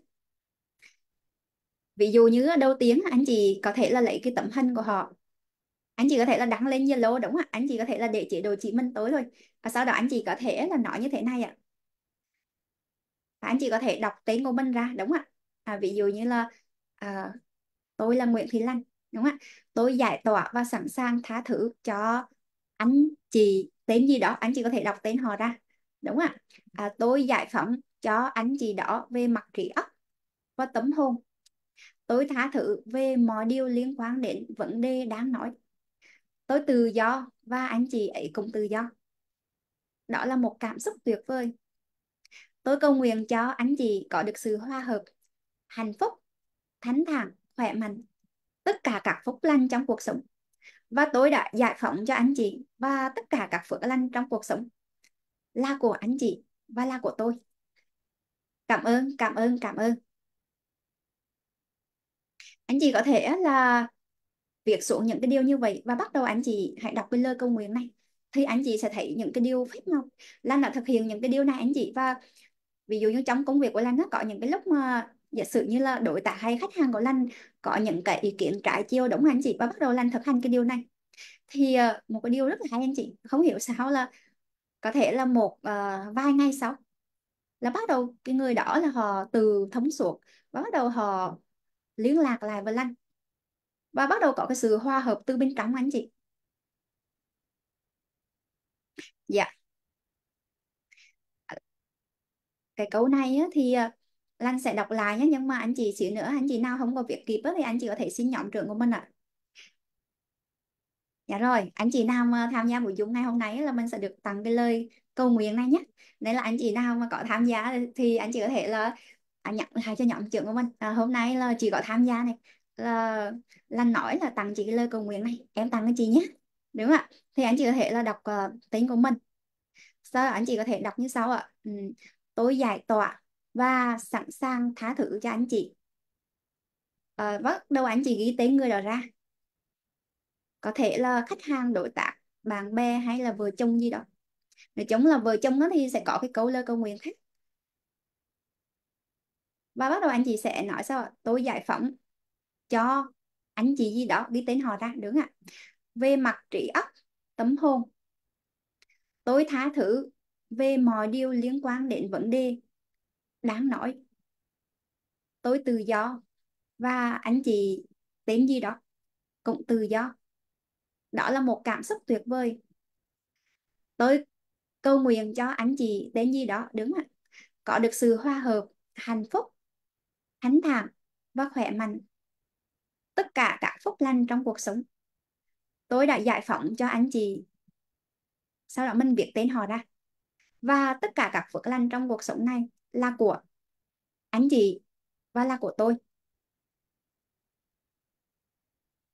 Ví dụ như đầu tiên anh chị có thể là lấy cái tấm hình của họ, anh chị có thể là đăng lên Zalo đúng không ạ? Anh chị có thể là để chế độ chị mình tối thôi. Và sau đó anh chị có thể là nói như thế này ạ. Và anh chị có thể đọc tên của mình ra đúng không ạ? À, ví dụ như là à, tôi là Nguyễn Thị Lan đúng không ạ? Tôi giải tỏa và sẵn sàng tha thứ cho anh chị tên gì đó, anh chị có thể đọc tên họ ra đúng không ạ? À, tôi giải phóng cho anh chị đó về mặt trí óc và tâm hồn. Tôi tha thứ về mọi điều liên quan đến vấn đề đáng nói. Tôi tự do và anh chị ấy cũng tự do. Đó là một cảm xúc tuyệt vời. Tôi cầu nguyện cho anh chị có được sự hòa hợp, hạnh phúc, thánh thản, khỏe mạnh, tất cả các phúc lành trong cuộc sống. Và tôi đã giải phóng cho anh chị, và tất cả các phước lành trong cuộc sống là của anh chị và là của tôi. Cảm ơn, cảm ơn, cảm ơn. Anh chị có thể là viết xuống những cái điều như vậy, và bắt đầu anh chị hãy đọc cái lời cầu nguyện này, thì anh chị sẽ thấy những cái điều phép màu. Lan đã thực hiện những cái điều này anh chị. Và ví dụ như trong công việc của Lan nó có những cái lúc mà giả sử như là đối tác hay khách hàng của Lan có những cái ý kiến trái chiều đúng không anh chị, và bắt đầu Lan thực hành cái điều này, thì ờ, một cái điều rất là hay anh chị, không hiểu sao là có thể là một ờ, vài ngày sau là bắt đầu cái người đó là họ từ thông suốt, và bắt đầu họ liên lạc lại với Lan, và bắt đầu có cái sự hòa hợp từ bên trong anh chị. Dạ, cái câu này á, thì ờ, Lan sẽ đọc lại nhé, nhưng mà anh chị xíu nữa anh chị nào không có việc kịp á, thì anh chị có thể xin nhóm trưởng của mình ạ. Dạ rồi, anh chị nào mà tham gia buổi Zoom ngày hôm nay á, là mình sẽ được tặng cái lời cầu nguyện này nhé. Nên là anh chị nào mà có tham gia thì anh chị có thể là à, nhận lại cho nhóm trưởng của mình. À, hôm nay là chị có tham gia này, là Lan nói là tặng chị cái lời cầu nguyện này, em tặng cho chị nhé. Đúng không ạ? Thì anh chị có thể là đọc ờ, tên của mình. Sau đó anh chị có thể đọc như sau ạ. Ừ, tôi giải tỏa và sẵn sàng tha thứ cho anh chị. À, bắt đầu anh chị ghi tên người đó ra. Có thể là khách hàng, đối tác, bạn bè hay là vợ chồng gì đó. Nói chung là vợ chồng nó thì sẽ có cái câu lời cầu nguyện khác. Và bắt đầu anh chị sẽ nói sao ạ? Tôi giải phóng cho anh chị gì đó, ghi tên họ ra đúng không ạ? Về mặt trí óc, tâm hồn, tôi tha thứ về mọi điều liên quan đến vấn đề đáng nói. Tôi tự do và anh chị tên gì đó cũng tự do. Đó là một cảm xúc tuyệt vời. Tôi cầu nguyện cho anh chị tên gì đó đúng không ạ? Có được sự hòa hợp, hạnh phúc, thánh thản và khỏe mạnh, tất cả các phúc lành trong cuộc sống. Tôi đã giải phóng cho anh chị. Sau đó mình viết tên họ ra. Và tất cả các phước lành trong cuộc sống này là của anh chị và là của tôi.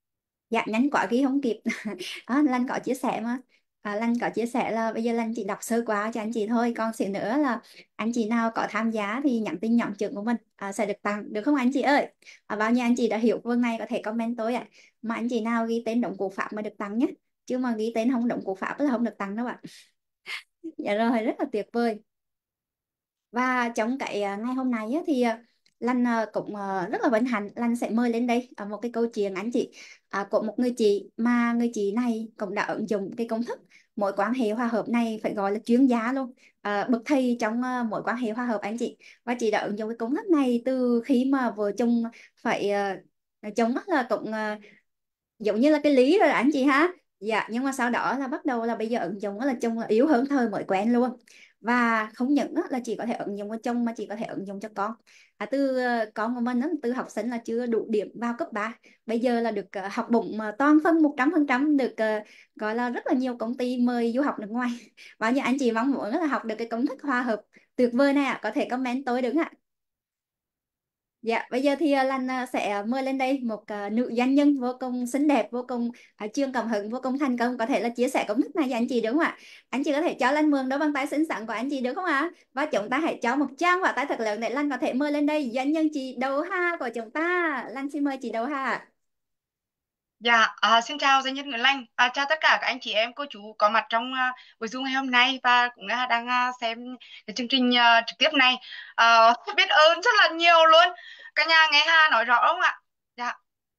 Dạ nhanh quá ghi không kịp. À, Lan có chia sẻ mà. À, Lan có chia sẻ là bây giờ Lan chỉ đọc sơ qua cho anh chị thôi, còn xíu nữa là anh chị nào có tham gia thì nhắn tin nhóm trưởng của mình à, sẽ được tặng được không anh chị ơi? À, bao nhiêu anh chị đã hiểu vương này có thể comment tôi ạ. Mà anh chị nào ghi tên động cụ pháp mà được tặng nhé, chứ mà ghi tên không động cụ pháp là không được tặng đâu ạ. Dạ rồi, rất là tuyệt vời. Và trong cái à, ngày hôm nay á, thì à, Lanh à, cũng à, rất là vinh hạnh Lanh sẽ mời lên đây à, một cái câu chuyện anh chị à, của một người chị mà người chị này cũng đã ứng dụng cái công thức mối quan hệ hòa hợp này, phải gọi là chuyên gia luôn, à, bậc thầy trong à, mối quan hệ hòa hợp anh chị. Và chị đã ứng dụng cái công thức này từ khi mà vợ chồng phải à, chồng rất là cũng à, giống như là cái lý rồi đó anh chị ha. Dạ, nhưng mà sau đó là bắt đầu là bây giờ ứng dụng đó là trông là yếu hơn thời mới quen luôn. Và không những á, là chỉ có thể ứng dụng cho chồng mà chỉ có thể ứng dụng cho con. À, từ ờ, con của mình á, từ học sinh là chưa đủ điểm vào cấp ba, bây giờ là được ờ, học bổng mà toàn phân một trăm phần trăm, được ờ, gọi là rất là nhiều công ty mời du học nước ngoài. Và như anh chị mong muốn là học được cái công thức hòa hợp tuyệt vời này ạ, có thể comment tôi đứng ạ. Dạ, bây giờ thì à, Lan à, sẽ mời lên đây một à, nữ doanh nhân vô cùng xinh đẹp, vô cùng à, truyền cảm hứng, vô cùng thành công, có thể là chia sẻ công thức này cho anh chị đúng không ạ? Anh chị có thể cho Lan mượn đôi bàn tay xinh xắn của anh chị được không ạ? Và chúng ta hãy cho một tràng pháo tay thật lớn để Lan có thể mời lên đây doanh nhân chị Đầu Ha của chúng ta. Lan xin mời chị Đầu Ha. Dạ, à, xin chào doanh nhân Nguyễn Lanh, à, chào tất cả các anh chị em, cô chú có mặt trong à, buổi Zoom ngày hôm nay và cũng à, đang à, xem cái chương trình à, trực tiếp này. À, biết ơn rất là nhiều luôn. Cả nhà nghe Hà nói rõ không ạ? Dạ.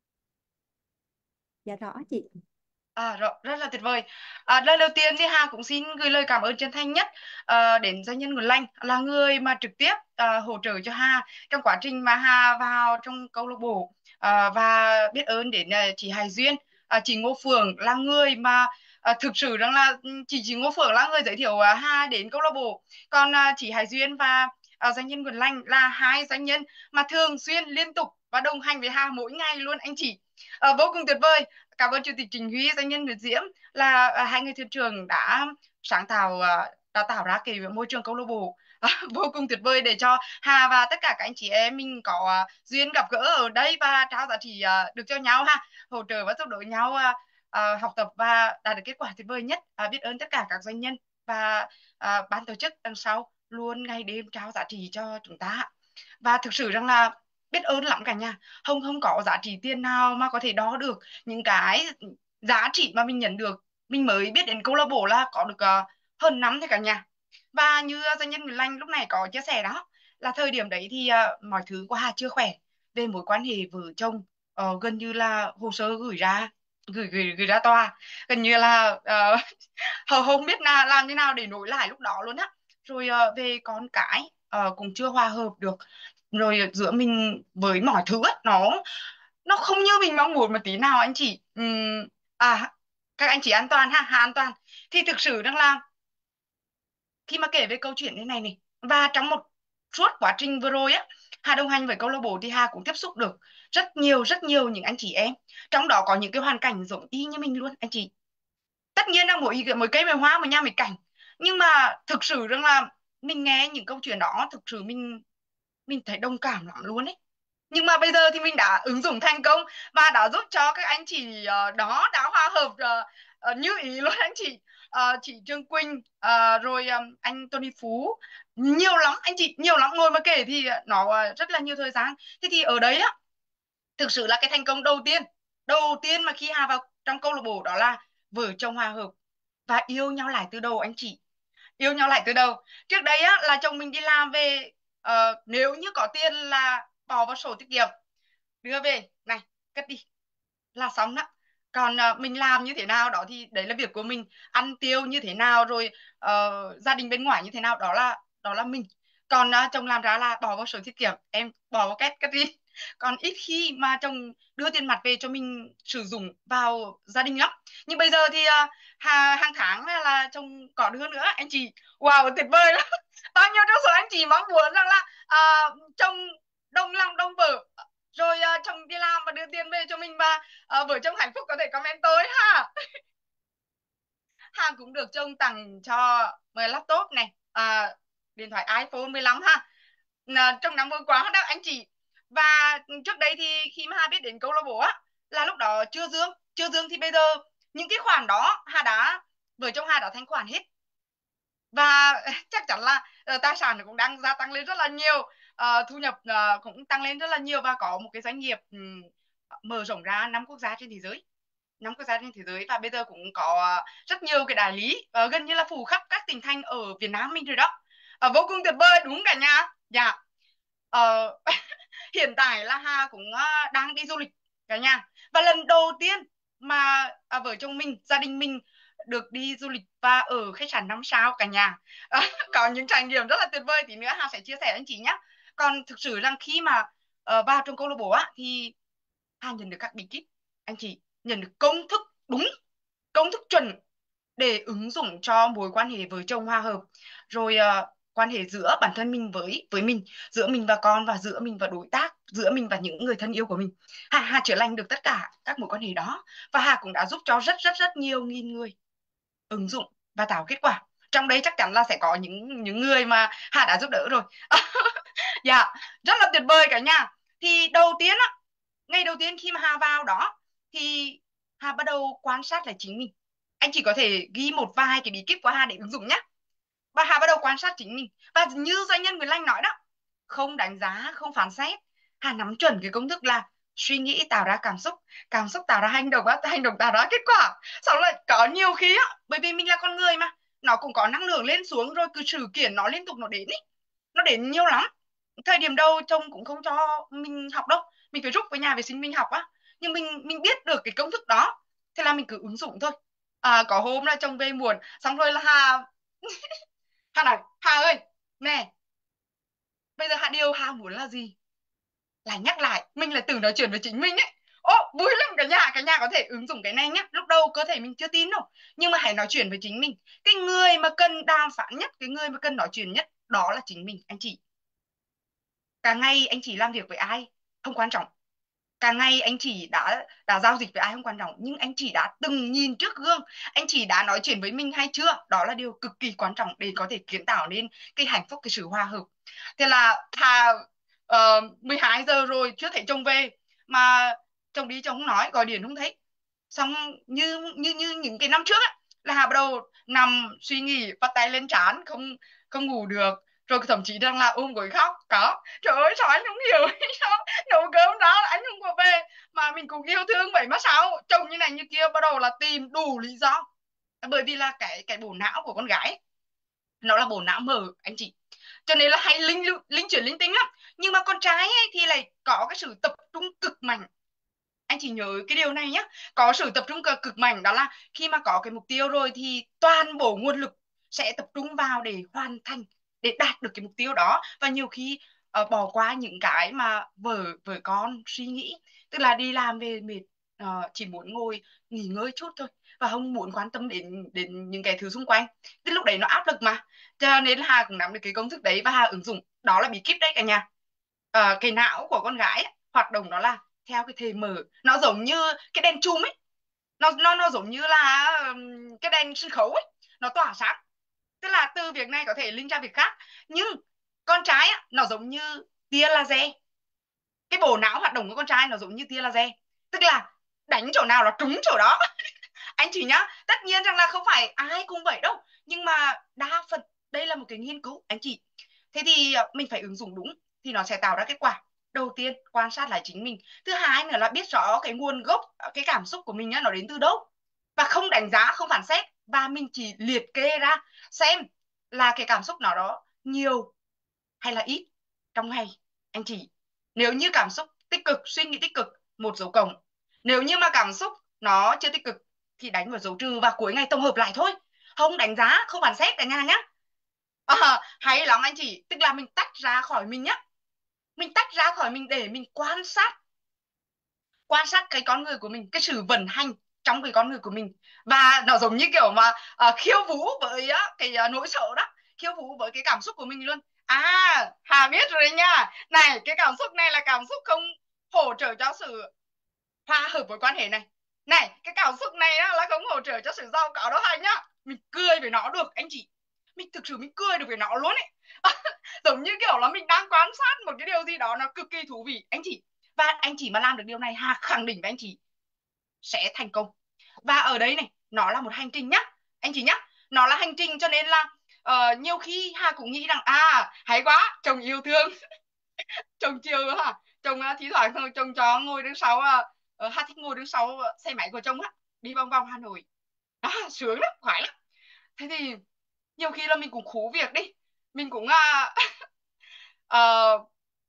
Dạ rõ chị. À, rồi, rất là tuyệt vời. À, lời đầu tiên thì Hà cũng xin gửi lời cảm ơn chân thành nhất à, đến doanh nhân Nguyễn Lanh là người mà trực tiếp à, hỗ trợ cho Hà trong quá trình mà Hà vào trong câu lạc bộ. À, và biết ơn đến à, chị Hải Duyên, à, chị Ngô Phượng là người mà à, thực sự rằng là ừ, chị chị Ngô Phượng là người giới thiệu à, Hà đến câu lạc bộ. Còn à, chị Hải Duyên và à, doanh nhân Nguyễn Lanh là hai doanh nhân mà thường xuyên liên tục và đồng hành với Hà mỗi ngày luôn anh chị. À, vô cùng tuyệt vời. Cảm ơn chủ tịch Trình Huy, doanh nhân Nguyễn Diễm là à, hai người thuyền trưởng đã sáng tạo à, đã tạo ra cái môi trường câu lạc bộ vô cùng tuyệt vời để cho Hà và tất cả các anh chị em mình có à, duyên gặp gỡ ở đây và trao giá trị à, được cho nhau ha, hỗ trợ và giúp đỡ nhau à, à, học tập và đạt được kết quả tuyệt vời nhất. À, biết ơn tất cả các doanh nhân và à, ban tổ chức đằng sau luôn ngày đêm trao giá trị cho chúng ta. Và thực sự rằng là biết ơn lắm cả nhà, không không có giá trị tiền nào mà có thể đo được những cái giá trị mà mình nhận được. Mình mới biết đến câu lạc bộ là có được uh, hơn năm thôi cả nhà. Và như doanh nhân Nguyễn Lanh lúc này có chia sẻ đó, là thời điểm đấy thì uh, mọi thứ của Hà chưa khỏe về mối quan hệ vợ chồng. Ờ, gần như là hồ sơ gửi ra gửi gửi gửi ra tòa, gần như là uh, hầu không biết là làm thế nào để nối lại lúc đó luôn á. Rồi ờ, về con cái ờ, cũng chưa hòa hợp được, rồi giữa mình với mọi thứ á, nó nó không như mình mong muốn một tí nào anh chị. Ừm, à các anh chị an toàn ha, Hà an toàn. Thì thực sự đang là khi mà kể về câu chuyện thế này này, và trong một suốt quá trình vừa rồi á, Hà đồng hành với câu lạc bộ thì Hà cũng tiếp xúc được rất nhiều rất nhiều những anh chị em, trong đó có những cái hoàn cảnh giống y như mình luôn anh chị. Tất nhiên là mỗi mỗi cây mỗi hoa, mỗi nhà mỗi cảnh, nhưng mà thực sự rằng là mình nghe những câu chuyện đó thực sự mình mình thấy đồng cảm lắm luôn ấy. Nhưng mà bây giờ thì mình đã ứng dụng thành công và đã giúp cho các anh chị ờ, đó đã hòa hợp ờ, ờ, như ý luôn anh chị. Ờ, chị Trương Quỳnh, ờ, rồi ờ, anh Tony Phú, nhiều lắm anh chị, nhiều lắm, ngồi mà kể thì nó ờ, rất là nhiều thời gian. Thế thì ở đấy á, thực sự là cái thành công đầu tiên đầu tiên mà khi Hà vào trong câu lạc bộ đó là vợ chồng hòa hợp và yêu nhau lại từ đầu anh chị. Yêu nhau lại từ đầu. Trước đây á là chồng mình đi làm về, ờ, nếu như có tiền là bỏ vào sổ tiết kiệm, đưa về này, cất đi là xong đó. Còn ờ, mình làm như thế nào đó thì đấy là việc của mình, ăn tiêu như thế nào rồi ờ, gia đình bên ngoài như thế nào đó là đó là mình. Còn ờ, chồng làm ra là bỏ vào sổ tiết kiệm, em bỏ vào két cất đi. Còn ít khi mà chồng đưa tiền mặt về cho mình sử dụng vào gia đình lắm. Nhưng bây giờ thì ờ, hà, hàng tháng là, là chồng có đưa nữa anh chị. Wow, tuyệt vời lắm. Bao nhiêu trong số anh chị mong muốn rằng là ờ, chồng đồng lòng đồng vợ, rồi uh, chồng đi làm và đưa tiền về cho mình, và uh, vợ chồng hạnh phúc có thể comment tôi ha. Hàng cũng được chồng tặng cho mười laptop này, à, điện thoại iPhone mười lăm ha. Nà, trong năm vừa qua đó anh chị. Và trước đây thì khi mà Hà biết đến câu lạc bộ á là lúc đó chưa dương, Trừ Dương thì bây giờ những cái khoản đó Hà đã vợ chồng Hà đã thanh khoản hết, và chắc chắn là uh, tài sản cũng đang gia tăng lên rất là nhiều, uh, thu nhập uh, cũng tăng lên rất là nhiều, và có một cái doanh nghiệp um, mở rộng ra năm quốc gia trên thế giới, năm quốc gia trên thế giới, và bây giờ cũng có uh, rất nhiều cái đại lý, uh, gần như là phủ khắp các tỉnh thành ở Việt Nam mình rồi đó. Uh, vô cùng tuyệt vời đúng cả nhà. Dạ. Ờ, hiện tại là Hà cũng uh, đang đi du lịch cả nhà, và lần đầu tiên mà à, vợ chồng mình, gia đình mình được đi du lịch và ở khách sạn năm sao cả nhà. À, có những trải nghiệm rất là tuyệt vời, tí nữa Hà sẽ chia sẻ anh chị nhé. Còn thực sự là khi mà uh, vào trong câu lạc bộ á thì Hà nhận được các bí kíp, anh chị nhận được công thức đúng, công thức chuẩn để ứng dụng cho mối quan hệ vợ chồng hòa hợp, rồi uh, quan hệ giữa bản thân mình với với mình, giữa mình và con, và giữa mình và đối tác, giữa mình và những người thân yêu của mình. Hà Hà chữa lành được tất cả các mối quan hệ đó, và Hà cũng đã giúp cho rất rất rất nhiều nghìn người ứng dụng và tạo kết quả. Trong đấy chắc chắn là sẽ có những những người mà Hà đã giúp đỡ rồi. Dạ, rất là tuyệt vời cả nhà. Thì đầu tiên á, ngày đầu tiên khi mà Hà vào đó thì Hà bắt đầu quan sát lại chính mình. Anh chỉ có thể ghi một vài cái bí kíp của Hà để ứng dụng nhé. Và Hà bắt đầu quan sát chính mình, và như doanh nhân Nguyễn Lanh nói đó, không đánh giá, không phán xét. Hà nắm chuẩn cái công thức là suy nghĩ tạo ra cảm xúc, cảm xúc tạo ra hành động, và hành động tạo ra kết quả. Sau đó là có nhiều khi á, bởi vì mình là con người mà, nó cũng có năng lượng lên xuống, rồi cứ sự kiện nó liên tục nó đến ý, nó đến nhiều lắm. Thời điểm đầu chồng cũng không cho mình học đâu, mình phải rút về nhà vệ sinh mình học á, nhưng mình mình biết được cái công thức đó, thế là mình cứ ứng dụng thôi. À, có hôm là chồng về muộn, xong rồi là Hà Hà nói: Hà ơi, nè, bây giờ Hà điều Hà muốn là gì, là nhắc lại mình là tự nói chuyện với chính mình ấy. Ô, vui lắm cả nhà, cả nhà có thể ứng dụng cái này nhá. Lúc đầu cơ thể mình chưa tin đâu, nhưng mà hãy nói chuyện với chính mình. Cái người mà cần đàm phán nhất, cái người mà cần nói chuyện nhất, đó là chính mình anh chị. Cả ngày anh chị làm việc với ai không quan trọng, cả ngày anh chị đã đã giao dịch với ai không quan trọng, nhưng anh chị đã từng nhìn trước gương, anh chị đã nói chuyện với mình hay chưa, đó là điều cực kỳ quan trọng để có thể kiến tạo nên cái hạnh phúc, cái sự hòa hợp. Thế là thà uh, mười hai giờ rồi chưa thấy chồng về, mà chồng đi chồng không nói, gọi điện không thấy, xong như như như những cái năm trước á, là Hà bắt đầu nằm suy nghĩ, bắt tay lên trán, không không ngủ được, rồi thậm chí đang là ôm gối khóc. Có, trời ơi sao anh không hiểu sao nấu cơm đó là anh không có về, mà mình cũng yêu thương vậy mà sao chồng như này như kia, bắt đầu là tìm đủ lý do. Bởi vì là cái cái bộ não của con gái nó là bộ não mở anh chị, cho nên là hay linh linh chuyển linh tinh lắm. Nhưng mà con trai ấy thì lại có cái sự tập trung cực mạnh. Anh chỉ nhớ cái điều này nhé, có sự tập trung cực cực mạnh, đó là khi mà có cái mục tiêu rồi thì toàn bộ nguồn lực sẽ tập trung vào để hoàn thành, để đạt được cái mục tiêu đó, và nhiều khi ờ, bỏ qua những cái mà vợ vợ con suy nghĩ. Tức là đi làm về mệt, ờ, chỉ muốn ngồi nghỉ ngơi chút thôi, và không muốn quan tâm đến đến những cái thứ xung quanh. Cái lúc đấy nó áp lực mà, cho nên là Hà cũng nắm được cái công thức đấy và Hà ứng dụng, đó là bí kíp đấy cả nhà. Ờ, cái não của con gái ấy, hoạt động đó là theo cái thề mở, nó giống như cái đèn chùm ấy, nó nó nó giống như là ừm, cái đèn sân khấu ấy, nó tỏa sáng. Tức là từ việc này có thể link ra việc khác. Nhưng con trai á, nó giống như tia laser, cái bộ não hoạt động của con trai nó giống như tia laser, tức là đánh chỗ nào là trúng chỗ đó. Anh chị nhá, tất nhiên rằng là không phải ai cũng vậy đâu, nhưng mà đa phần đây là một cái nghiên cứu anh chị. Thế thì ờ, mình phải ứng dụng đúng thì nó sẽ tạo ra kết quả. Đầu tiên quan sát lại chính mình, thứ hai nữa là biết rõ cái nguồn gốc ờ, cái cảm xúc của mình á, nó đến từ đâu, và không đánh giá, không phán xét, và mình chỉ liệt kê ra xem là cái cảm xúc nào đó nhiều hay là ít trong ngày anh chị. Nếu như cảm xúc tích cực, suy nghĩ tích cực, một dấu cộng. Nếu như mà cảm xúc nó chưa tích cực thì đánh vào dấu trừ, và cuối ngày tổng hợp lại thôi, không đánh giá, không phán xét cả nhà nhá. À, hay lắm anh chị, tức là mình tách ra khỏi mình nhá, mình tách ra khỏi mình để mình quan sát, quan sát cái con người của mình, cái sự vận hành trong cái con người của mình. Và nó giống như kiểu mà à, khiêu vũ với á, cái à, nỗi sợ đó, khiêu vũ với cái cảm xúc của mình luôn. À, Hà biết rồi đấy nha, này cái cảm xúc này là cảm xúc không hỗ trợ cho sự hòa hợp với quan hệ này, này cái cảm xúc này á, là không hỗ trợ cho sự giàu có đó Hà nhá. Mình cười với nó được anh chị, mình thực sự mình cười được với nó luôn ấy. Giống như kiểu là mình đang quan sát một cái điều gì đó nó cực kỳ thú vị anh chị. Và anh chị mà làm được điều này Hà khẳng định với anh chị, sẽ thành công. Và ở đây này, nó là một hành trình nhá anh chị nhá, nó là hành trình, cho nên là ờ, nhiều khi Hà cũng nghĩ rằng à hay quá, chồng yêu thương. Chồng chiều hả, chồng à, thi thoảng thôi chồng cho ngồi đứng sau à, ờ, Hà thích ngồi đứng sau à, xe máy của chồng á, đi vòng vòng Hà Nội, à, sướng lắm, khoái lắm. Thế thì nhiều khi là mình cũng khú việc đi, mình cũng à, ờ,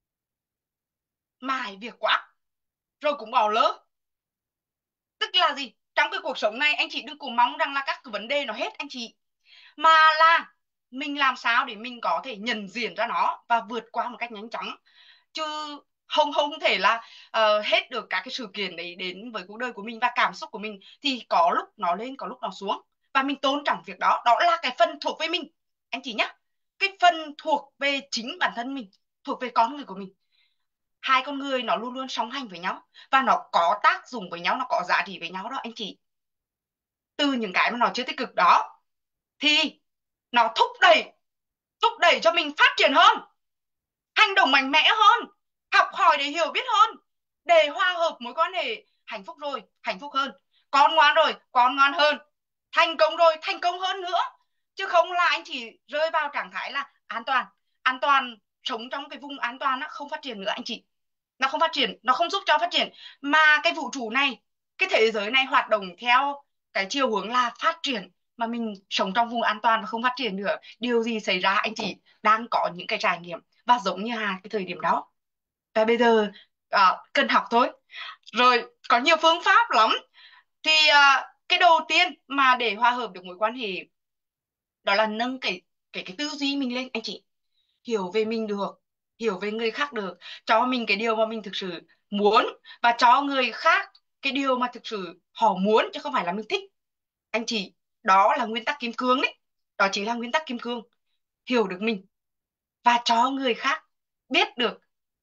mải việc quá rồi cũng bỏ lỡ. Tức là gì, trong cái cuộc sống này anh chị đừng có mong rằng là các cái vấn đề nó hết anh chị, mà là mình làm sao để mình có thể nhận diện ra nó và vượt qua một cách nhanh chóng. Chứ không không thể là ờ, hết được các cái sự kiện đấy đến với cuộc đời của mình và cảm xúc của mình, thì có lúc nó lên có lúc nó xuống, và mình tôn trọng việc đó, đó là cái phần thuộc về mình anh chị nhé. Cái phần thuộc về chính bản thân mình, thuộc về con người của mình. Hai con người nó luôn luôn song hành với nhau và nó có tác dụng với nhau, nó có giá trị với nhau đó anh chị. Từ những cái mà nó chưa tích cực đó thì nó thúc đẩy thúc đẩy cho mình phát triển hơn, hành động mạnh mẽ hơn, học hỏi để hiểu biết hơn, để hòa hợp mối quan hệ, hạnh phúc rồi hạnh phúc hơn, con ngoan rồi con ngoan hơn, thành công rồi thành công hơn nữa. Chứ không là anh chỉ rơi vào trạng thái là an toàn, an toàn sống trong cái vùng an toàn, nó không phát triển nữa anh chị. Nó không phát triển, nó không giúp cho phát triển, mà cái vũ trụ này, cái thế giới này hoạt động theo cái chiều hướng là phát triển, mà mình sống trong vùng an toàn và không phát triển nữa, điều gì xảy ra anh chị đang có những cái trải nghiệm và giống như Hà cái thời điểm đó. Và bây giờ à, cần học thôi. Rồi có nhiều phương pháp lắm. Thì à, cái đầu tiên mà để hòa hợp được mối quan hệ, đó là nâng cái cái cái tư duy mình lên anh chị. Hiểu về mình được, hiểu về người khác được, cho mình cái điều mà mình thực sự muốn, và cho người khác cái điều mà thực sự họ muốn, chứ không phải là mình thích anh chị. Đó là nguyên tắc kim cương đấy, đó chính là nguyên tắc kim cương. Hiểu được mình và cho người khác biết được,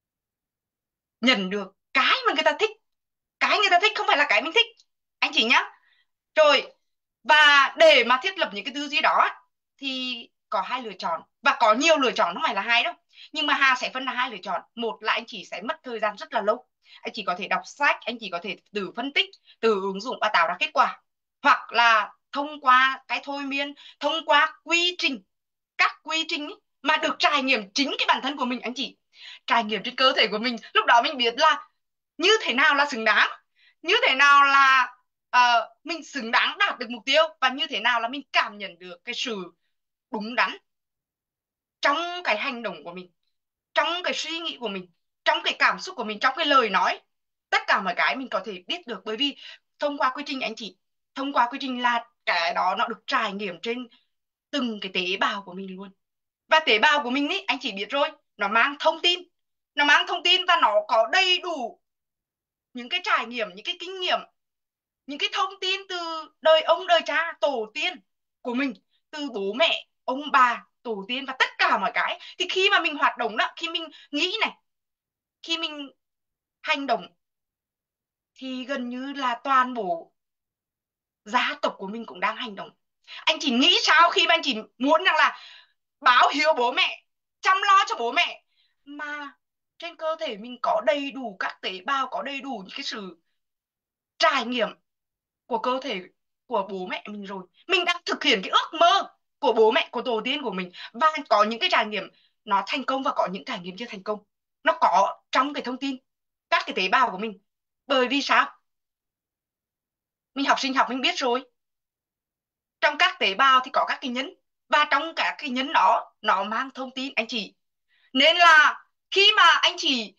nhận được cái mà người ta thích. Cái người ta thích không phải là cái mình thích anh chị nhá. Rồi, và để mà thiết lập những cái tư duy đó á, thì có hai lựa chọn, và có nhiều lựa chọn, không phải là hai đâu, nhưng mà Hà sẽ phân ra hai lựa chọn. Một là anh chị sẽ mất thời gian rất là lâu, anh chị có thể đọc sách, anh chị có thể tự phân tích, tự ứng dụng và tạo ra kết quả. Hoặc là thông qua cái thôi miên, thông qua quy trình, các quy trình ý, mà được trải nghiệm chính cái bản thân của mình anh chị, trải nghiệm trên cơ thể của mình, lúc đó mình biết là như thế nào là xứng đáng, như thế nào là ờ, mình xứng đáng đạt được mục tiêu, và như thế nào là mình cảm nhận được cái sự đúng đắn trong cái hành động của mình, trong cái suy nghĩ của mình, trong cái cảm xúc của mình, trong cái lời nói. Tất cả mọi cái mình có thể biết được, bởi vì thông qua quy trình anh chị, thông qua quy trình là cái đó nó được trải nghiệm trên từng cái tế bào của mình luôn. Và tế bào của mình ý, anh chị biết rồi, nó mang thông tin, nó mang thông tin và nó có đầy đủ những cái trải nghiệm, những cái kinh nghiệm, những cái thông tin từ đời ông đời cha tổ tiên của mình, từ bố mẹ ông bà tổ tiên và tất cả mọi cái. Thì khi mà mình hoạt động đó, khi mình nghĩ này, khi mình hành động, thì gần như là toàn bộ gia tộc của mình cũng đang hành động. Anh chỉ nghĩ sao khi mà anh chỉ muốn rằng là báo hiếu bố mẹ, chăm lo cho bố mẹ, mà trên cơ thể mình có đầy đủ các tế bào, có đầy đủ những cái sự trải nghiệm của cơ thể của bố mẹ mình rồi, mình đang thực hiện cái ước mơ của bố mẹ, của tổ tiên của mình. Và có những cái trải nghiệm nó thành công và có những trải nghiệm chưa thành công, nó có trong cái thông tin, các cái tế bào của mình. Bởi vì sao, mình học sinh học mình biết rồi, trong các tế bào thì có các cái nhánh, và trong các cái nhánh đó nó mang thông tin anh chị. Nên là khi mà anh chị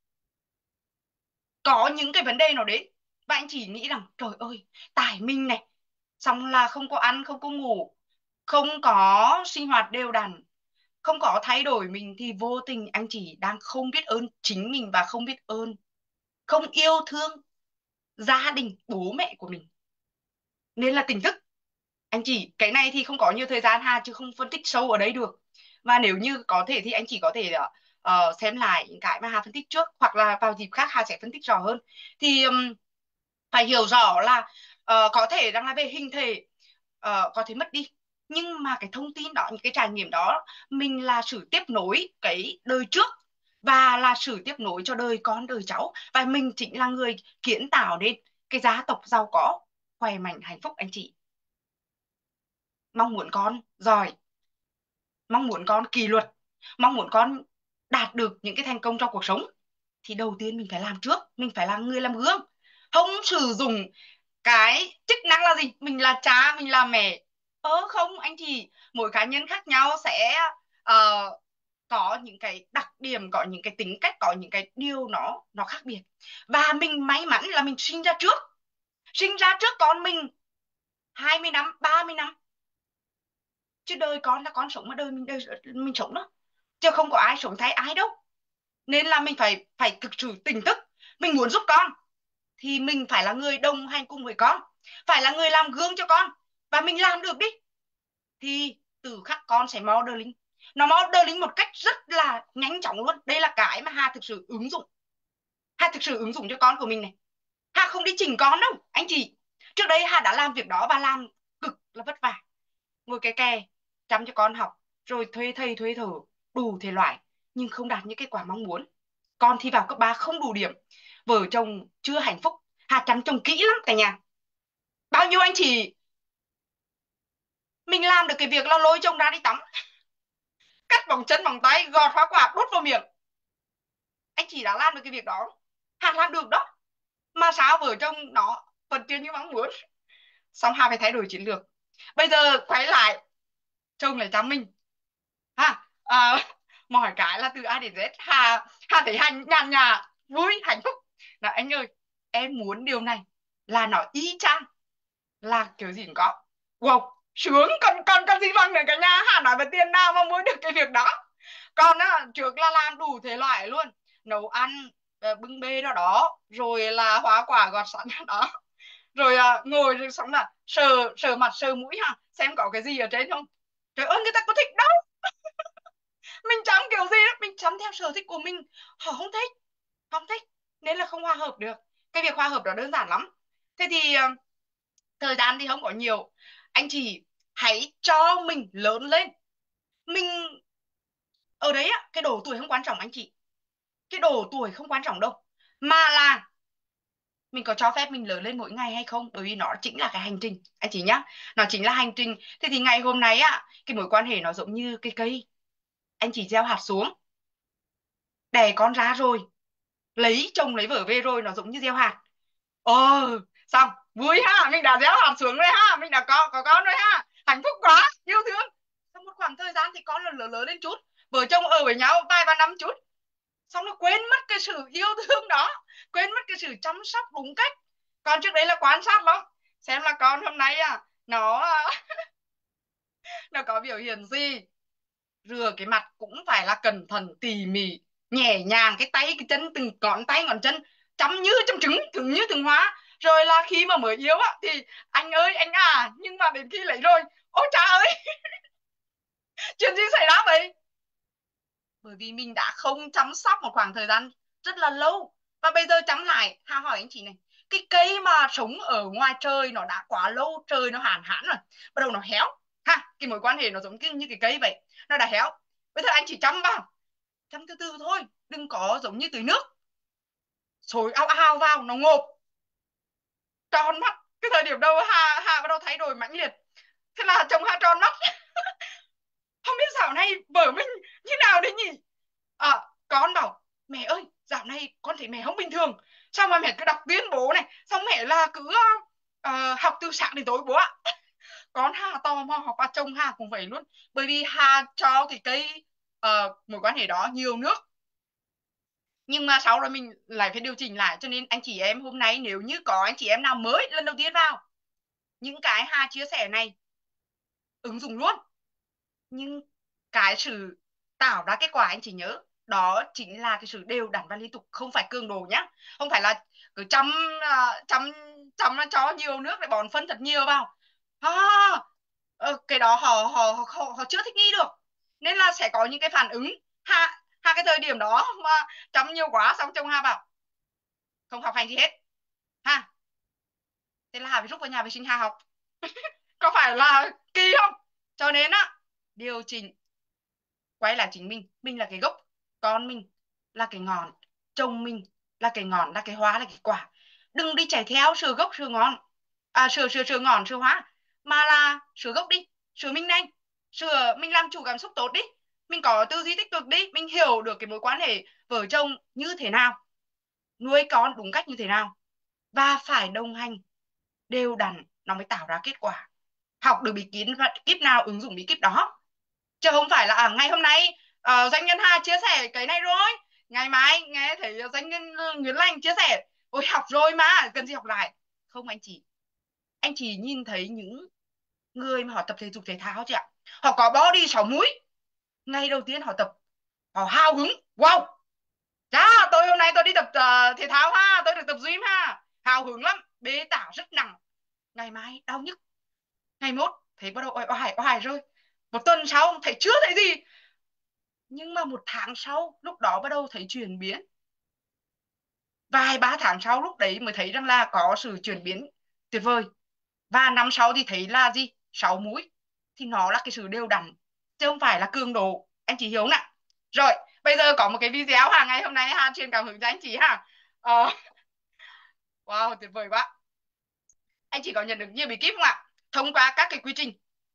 có những cái vấn đề nào đấy, và anh chỉ nghĩ rằng trời ơi, tại mình này, xong là không có ăn không có ngủ, không có sinh hoạt đều đặn, không có thay đổi mình, thì vô tình anh chị đang không biết ơn chính mình, và không biết ơn, không yêu thương gia đình bố mẹ của mình. Nên là tỉnh thức anh chị. Cái này thì không có nhiều thời gian ha, chứ không phân tích sâu ở đây được. Và nếu như có thể thì anh chị có thể ờ, xem lại những cái mà Hà phân tích trước, hoặc là vào dịp khác Hà sẽ phân tích rõ hơn. Thì ừm, phải hiểu rõ là ờ, có thể rằng là về hình thể ờ, có thể mất đi, nhưng mà cái thông tin đó, những cái trải nghiệm đó, mình là sự tiếp nối cái đời trước, và là sự tiếp nối cho đời con đời cháu, và mình chính là người kiến tạo nên cái gia tộc giàu có, khỏe mạnh, hạnh phúc anh chị. Mong muốn con giỏi, mong muốn con kỷ luật, mong muốn con đạt được những cái thành công trong cuộc sống, thì đầu tiên mình phải làm trước, mình phải là người làm gương. Không sử dụng cái chức năng là gì, mình là cha, mình là mẹ. Ơ không anh chị, mỗi cá nhân khác nhau sẽ ờ, có những cái đặc điểm, có những cái tính cách, có những cái điều nó nó khác biệt. Và mình may mắn là mình sinh ra trước, sinh ra trước con mình hai mươi năm, ba mươi năm, chứ đời con là con sống mà đời mình đời mình sống đó, chứ không có ai sống thay ai đâu. Nên là mình phải phải thực sự tỉnh thức. Mình muốn giúp con thì mình phải là người đồng hành cùng với con, phải là người làm gương cho con. Và mình làm được đi thì từ khắc con sẽ modeling, nó modeling một cách rất là nhanh chóng luôn. Đây là cái mà Hà thực sự ứng dụng, Hà thực sự ứng dụng cho con của mình này. Hà không đi chỉnh con đâu anh chị. Trước đây Hà đã làm việc đó và làm cực là vất vả, ngồi cái kè chăm cho con học, rồi thuê thầy thuê thử đủ thể loại, nhưng không đạt những kết quả mong muốn. Con thi vào cấp ba không đủ điểm, vợ chồng chưa hạnh phúc. Hà chăm chồng kỹ lắm cả nhà. Bao nhiêu anh chị mình làm được cái việc là lôi chồng ra đi tắm, cắt vòng chân vòng tay, gọt hoa quả đút vào miệng. Anh chị đã làm được cái việc đó, Hà làm được đó. Mà sao vợ chồng nó vẫn chưa như mong muốn. Xong Hà phải thay đổi chiến lược. Bây giờ quay lại, chồng lại chăm mình ha. À, mọi cái là từ A đến Z. Hà Hà thấy hành nhàn nhã vui hạnh phúc. Là anh ơi, em muốn điều này là nó y chang là kiểu gì cũng có. Wow, sướng. Còn còn còn gì bằng nữa cả nhà. Hà nói về tiền nào mà mua được cái việc đó. Còn á, trước là làm đủ thể loại luôn, nấu ăn, ờ, bưng bê đó đó, rồi là hoa quả gọt sẵn đó, rồi à, ngồi rồi xong là sờ sờ mặt sờ mũi ha, xem có cái gì ở trên không. Trời ơi, người ta có thích đâu. Mình chăm kiểu gì đó, mình chăm theo sở thích của mình. Họ không thích, không thích, nên là không hòa hợp được. Cái việc hòa hợp đó đơn giản lắm. Thế thì ờ, thời gian thì không có nhiều. Anh chị hãy cho mình lớn lên. Mình ở đấy á, cái độ tuổi không quan trọng anh chị. Cái độ tuổi không quan trọng đâu, mà là mình có cho phép mình lớn lên mỗi ngày hay không. Bởi vì nó chính là cái hành trình anh chị nhá, nó chính là hành trình. Thế thì ngày hôm nay á, cái mối quan hệ nó giống như cái cây, anh chỉ gieo hạt xuống, đẻ con ra rồi, lấy chồng lấy vợ về rồi, nó giống như gieo hạt. Ờ, xong vui ha, mình đã gieo hạt xuống rồi ha, mình đã có có con rồi ha, hạnh phúc quá, yêu thương. Sau một khoảng thời gian thì con lớn lớn lớn lên chút, vợ chồng ở với nhau vài ba năm chút, xong nó quên mất cái sự yêu thương đó, quên mất cái sự chăm sóc đúng cách. Còn trước đấy là quan sát lắm, xem là con hôm nay à nó nó có biểu hiện gì. Rửa cái mặt cũng phải là cẩn thận tỉ mỉ, nhẹ nhàng, cái tay cái chân, từng ngón tay ngón chân chăm như chăm trứng, cứng như từng hóa. Rồi là khi mà mới yếu á thì anh ơi anh à, nhưng mà đến khi lấy rồi, ôi cha ơi, chuyện gì xảy ra vậy. Bởi vì mình đã không chăm sóc một khoảng thời gian rất là lâu, và bây giờ chăm lại. Hà hỏi anh chị này, cái cây mà sống ở ngoài trời nó đã quá lâu, trời nó hạn hán rồi, bắt đầu nó héo ha. Cái mối quan hệ nó giống như cái cây vậy, nó đã héo. Bây giờ anh chỉ chăm vào, chăm từ từ thôi, đừng có giống như tưới nước xối ao ao vào nó ngộp tròn mắt. Cái thời điểm đầu Hà Hà bắt đầu thay đổi mãnh liệt, thế là chồng Hà tròn mắt. Không biết dạo này vợ mình như nào đấy nhỉ. À, con bảo mẹ ơi, dạo này con thấy mẹ không bình thường, sao mà mẹ cứ đọc tuyên bố này, xong mẹ là cứ ờ, học từ sáng đến tối bố ạ. Con Hà tò mò học, và chồng Hà cũng vậy luôn. Bởi vì Hà cho cái cây uh, mối quan hệ đó nhiều nước, nhưng mà sau đó mình lại phải điều chỉnh lại. Cho nên anh chị em hôm nay, nếu như có anh chị em nào mới lần đầu tiên vào, những cái Hà chia sẻ này ứng dụng luôn. Nhưng cái sự tạo ra kết quả anh chỉ nhớ đó chính là cái sự đều đặn và liên tục, không phải cường độ nhá. Không phải là cứ chăm à, chăm chăm là cho nhiều nước để bón phân thật nhiều vào. À, ờ, cái đó họ họ, họ họ họ chưa thích nghi được, nên là sẽ có những cái phản ứng. Ha ha, cái thời điểm đó mà chăm nhiều quá, xong chồng Hà bảo không học hành gì hết ha, thế là Hà phải rút vào nhà vệ sinh Hà học. Có phải là kỳ không. Cho nên á, điều chỉnh, quay lại chính mình mình là cái gốc, con mình là cái ngọn, chồng mình là cái ngọn, là cái hoa, là cái quả. đừng đi chạy theo sữa gốc sữa ngọn, à sữa sữa sữa ngọn sữa hóa, mà là sữa gốc đi, sữa mình nên, sữa mình làm chủ cảm xúc tốt đi, mình có tư duy tích cực đi, mình hiểu được cái mối quan hệ vợ chồng như thế nào, nuôi con đúng cách như thế nào, và phải đồng hành đều đặn nó mới tạo ra kết quả. Học được bí kíp và kíp nào ứng dụng bí kíp đó, chứ không phải là à, ngày hôm nay uh, doanh nhân Hà chia sẻ cái này rồi, ngày mai nghe thấy doanh nhân Nguyễn Lành chia sẻ ôi học rồi mà cần gì học lại. Không anh chị, anh chị nhìn thấy những người mà họ tập thể dục thể thao chị ạ, họ có body sáu múi, ngày đầu tiên họ tập họ hào hứng, wow, dạ tôi hôm nay tôi đi tập uh, thể thao ha, tôi được tập gym ha, hào hứng lắm, bê tả rất nặng, ngày mai đau nhức, ngày mốt thấy bắt đầu oai oai oai rồi, một tuần sau thấy chưa thấy gì, nhưng mà một tháng sau lúc đó bắt đầu thấy chuyển biến, vài ba tháng sau lúc đấy mới thấy rằng là có sự chuyển biến tuyệt vời, và năm sau thì thấy là gì, sáu múi, thì nó là cái sự đều đặn chứ không phải là cường độ, anh chị hiểu không ạ? Rồi bây giờ có một cái video hàng ngày hôm nay ha truyền cảm hứng cho anh chị ha. ờ, wow tuyệt vời quá, anh chị có nhận được nhiều bí kíp không ạ? Thông qua các cái quy trình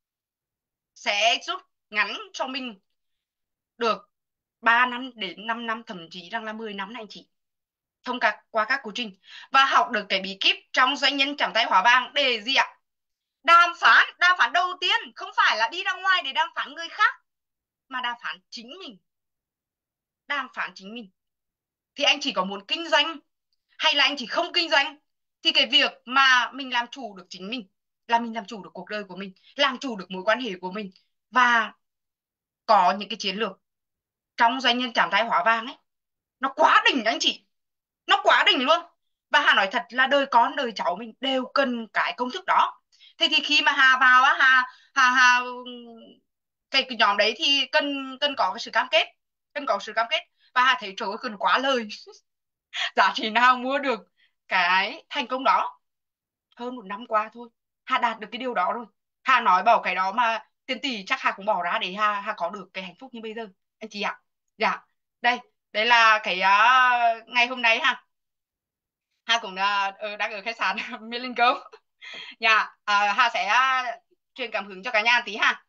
sẽ giúp ngắn cho mình được ba năm đến 5 năm, thậm chí rằng là mười năm này anh chị, thông qua qua các quy trình, và học được cái bí kíp trong doanh nhân chạm tay hóa vàng để gì ạ? Đàm phán, đàm phán đầu tiên không phải là đi ra ngoài để đàm phán người khác, mà đàm phán chính mình, đàm phán chính mình. Thì anh chỉ có muốn kinh doanh hay là anh chỉ không kinh doanh, thì cái việc mà mình làm chủ được chính mình là mình làm chủ được cuộc đời của mình, làm chủ được mối quan hệ của mình, và có những cái chiến lược trong doanh nhân chạm tay hóa vàng ấy, nó quá đỉnh anh chị, nó quá đỉnh luôn. Và Hà nói thật là đời con đời cháu mình đều cần cái công thức đó. Thế thì khi mà Hà vào á, Hà Hà Hà cái, cái nhóm đấy thì cần cần có cái sự cam kết, cần có sự cam kết, và Hà thấy trời ơi cần quá lời. Giá trị nào mua được cái thành công đó, hơn một năm qua thôi Hà đạt được cái điều đó rồi. Hà nói bảo cái đó mà tiền tỷ chắc Hà cũng bỏ ra để Hà Hà có được cái hạnh phúc như bây giờ anh chị ạ. Dạ, đây, đây là cái uh, ngày hôm nay ha, Hà cũng uh, ở, đang ở khách sạn Milingo. Dạ, à, Hà sẽ uh, truyền cảm hứng cho cả nhà tí ha.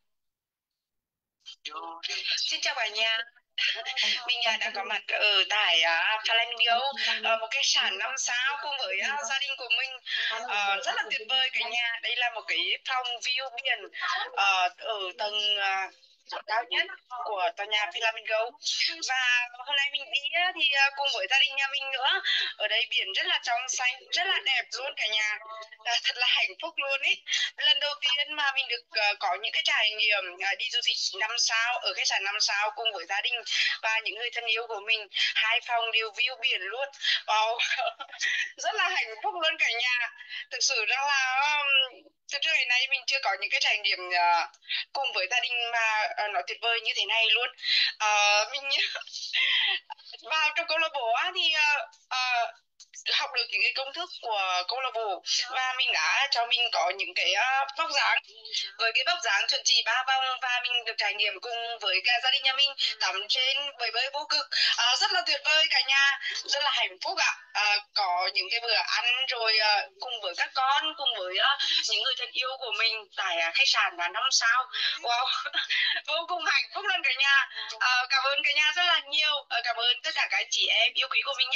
Xin chào cả nhà. Mình uh, đã có mặt ở tại uh, Flamingo, uh, một khách sạn năm sao cùng với uh, gia đình của mình. Uh, rất là tuyệt vời cả nhà. Đây là một cái phòng view biển uh, ở tầng uh, cao nhất của tòa nhà Flamingo. Và hôm nay mình đi thì cùng với gia đình nhà mình nữa. Ở đây biển rất là trong xanh, rất là đẹp luôn cả nhà. À, thật là hạnh phúc luôn ý. Lần đầu tiên mà mình được uh, có những cái trải nghiệm uh, đi du lịch năm sao ở khách sạn năm sao cùng với gia đình và những người thân yêu của mình. Hai phòng đều view biển luôn. Wow. Rất là hạnh phúc luôn cả nhà. Thực sự rằng là um, từ trước đến nay mình chưa có những cái trải nghiệm uh, cùng với gia đình mà uh, nó tuyệt vời như thế này luôn. Uh, mình vào trong câu lạc bộ thì uh, uh, học được những cái công thức của câu lạc bộ, và mình đã cho mình có những cái uh, vóc dáng, với cái vóc dáng chuẩn chỉ ba vòng, và mình được trải nghiệm cùng với cả gia đình nhà mình tắm trên bơi bơi vô cực. Uh, rất là tuyệt vời cả nhà, rất là hạnh phúc ạ. Uh, có những cái bữa ăn rồi uh, cùng với các con, cùng với uh, những người thân yêu của mình tại uh, khách sạn là năm sao. Wow. Vô cùng hạnh phúc luôn cả nhà. Uh, cảm ơn cả nhà rất là nhiều. Uh, cảm ơn tất cả các anh chị em yêu quý của mình nhé.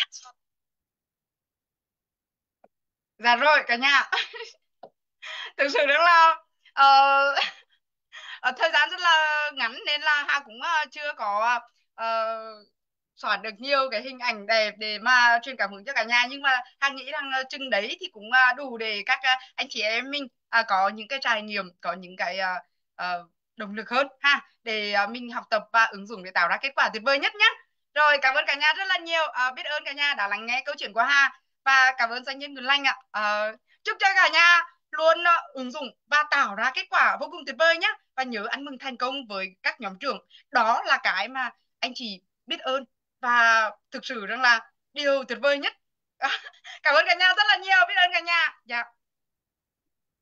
Dạ rồi cả nhà. Thực sự rất là uh, thời gian rất là ngắn nên là Hà cũng uh, chưa có uh, soạn được nhiều cái hình ảnh đẹp để mà truyền cảm hứng cho cả nhà, nhưng mà Hà nghĩ rằng uh, chừng đấy thì cũng uh, đủ để các uh, anh chị em mình uh, có những cái trải nghiệm, có những cái uh, uh, động lực hơn ha, để uh, mình học tập và ứng dụng để tạo ra kết quả tuyệt vời nhất nhé. Rồi cảm ơn cả nhà rất là nhiều, uh, biết ơn cả nhà đã lắng nghe câu chuyện của Hà, và cảm ơn doanh nhân Nguyễn Lanh ạ. Uh, chúc cho cả nhà luôn uh, ứng dụng và tạo ra kết quả vô cùng tuyệt vời nhé, và nhớ ăn mừng thành công với các nhóm trưởng, đó là cái mà anh chị biết ơn và thực sự rằng là điều tuyệt vời nhất. Cảm ơn cả nhà rất là nhiều, biết ơn cả nhà. Dạ.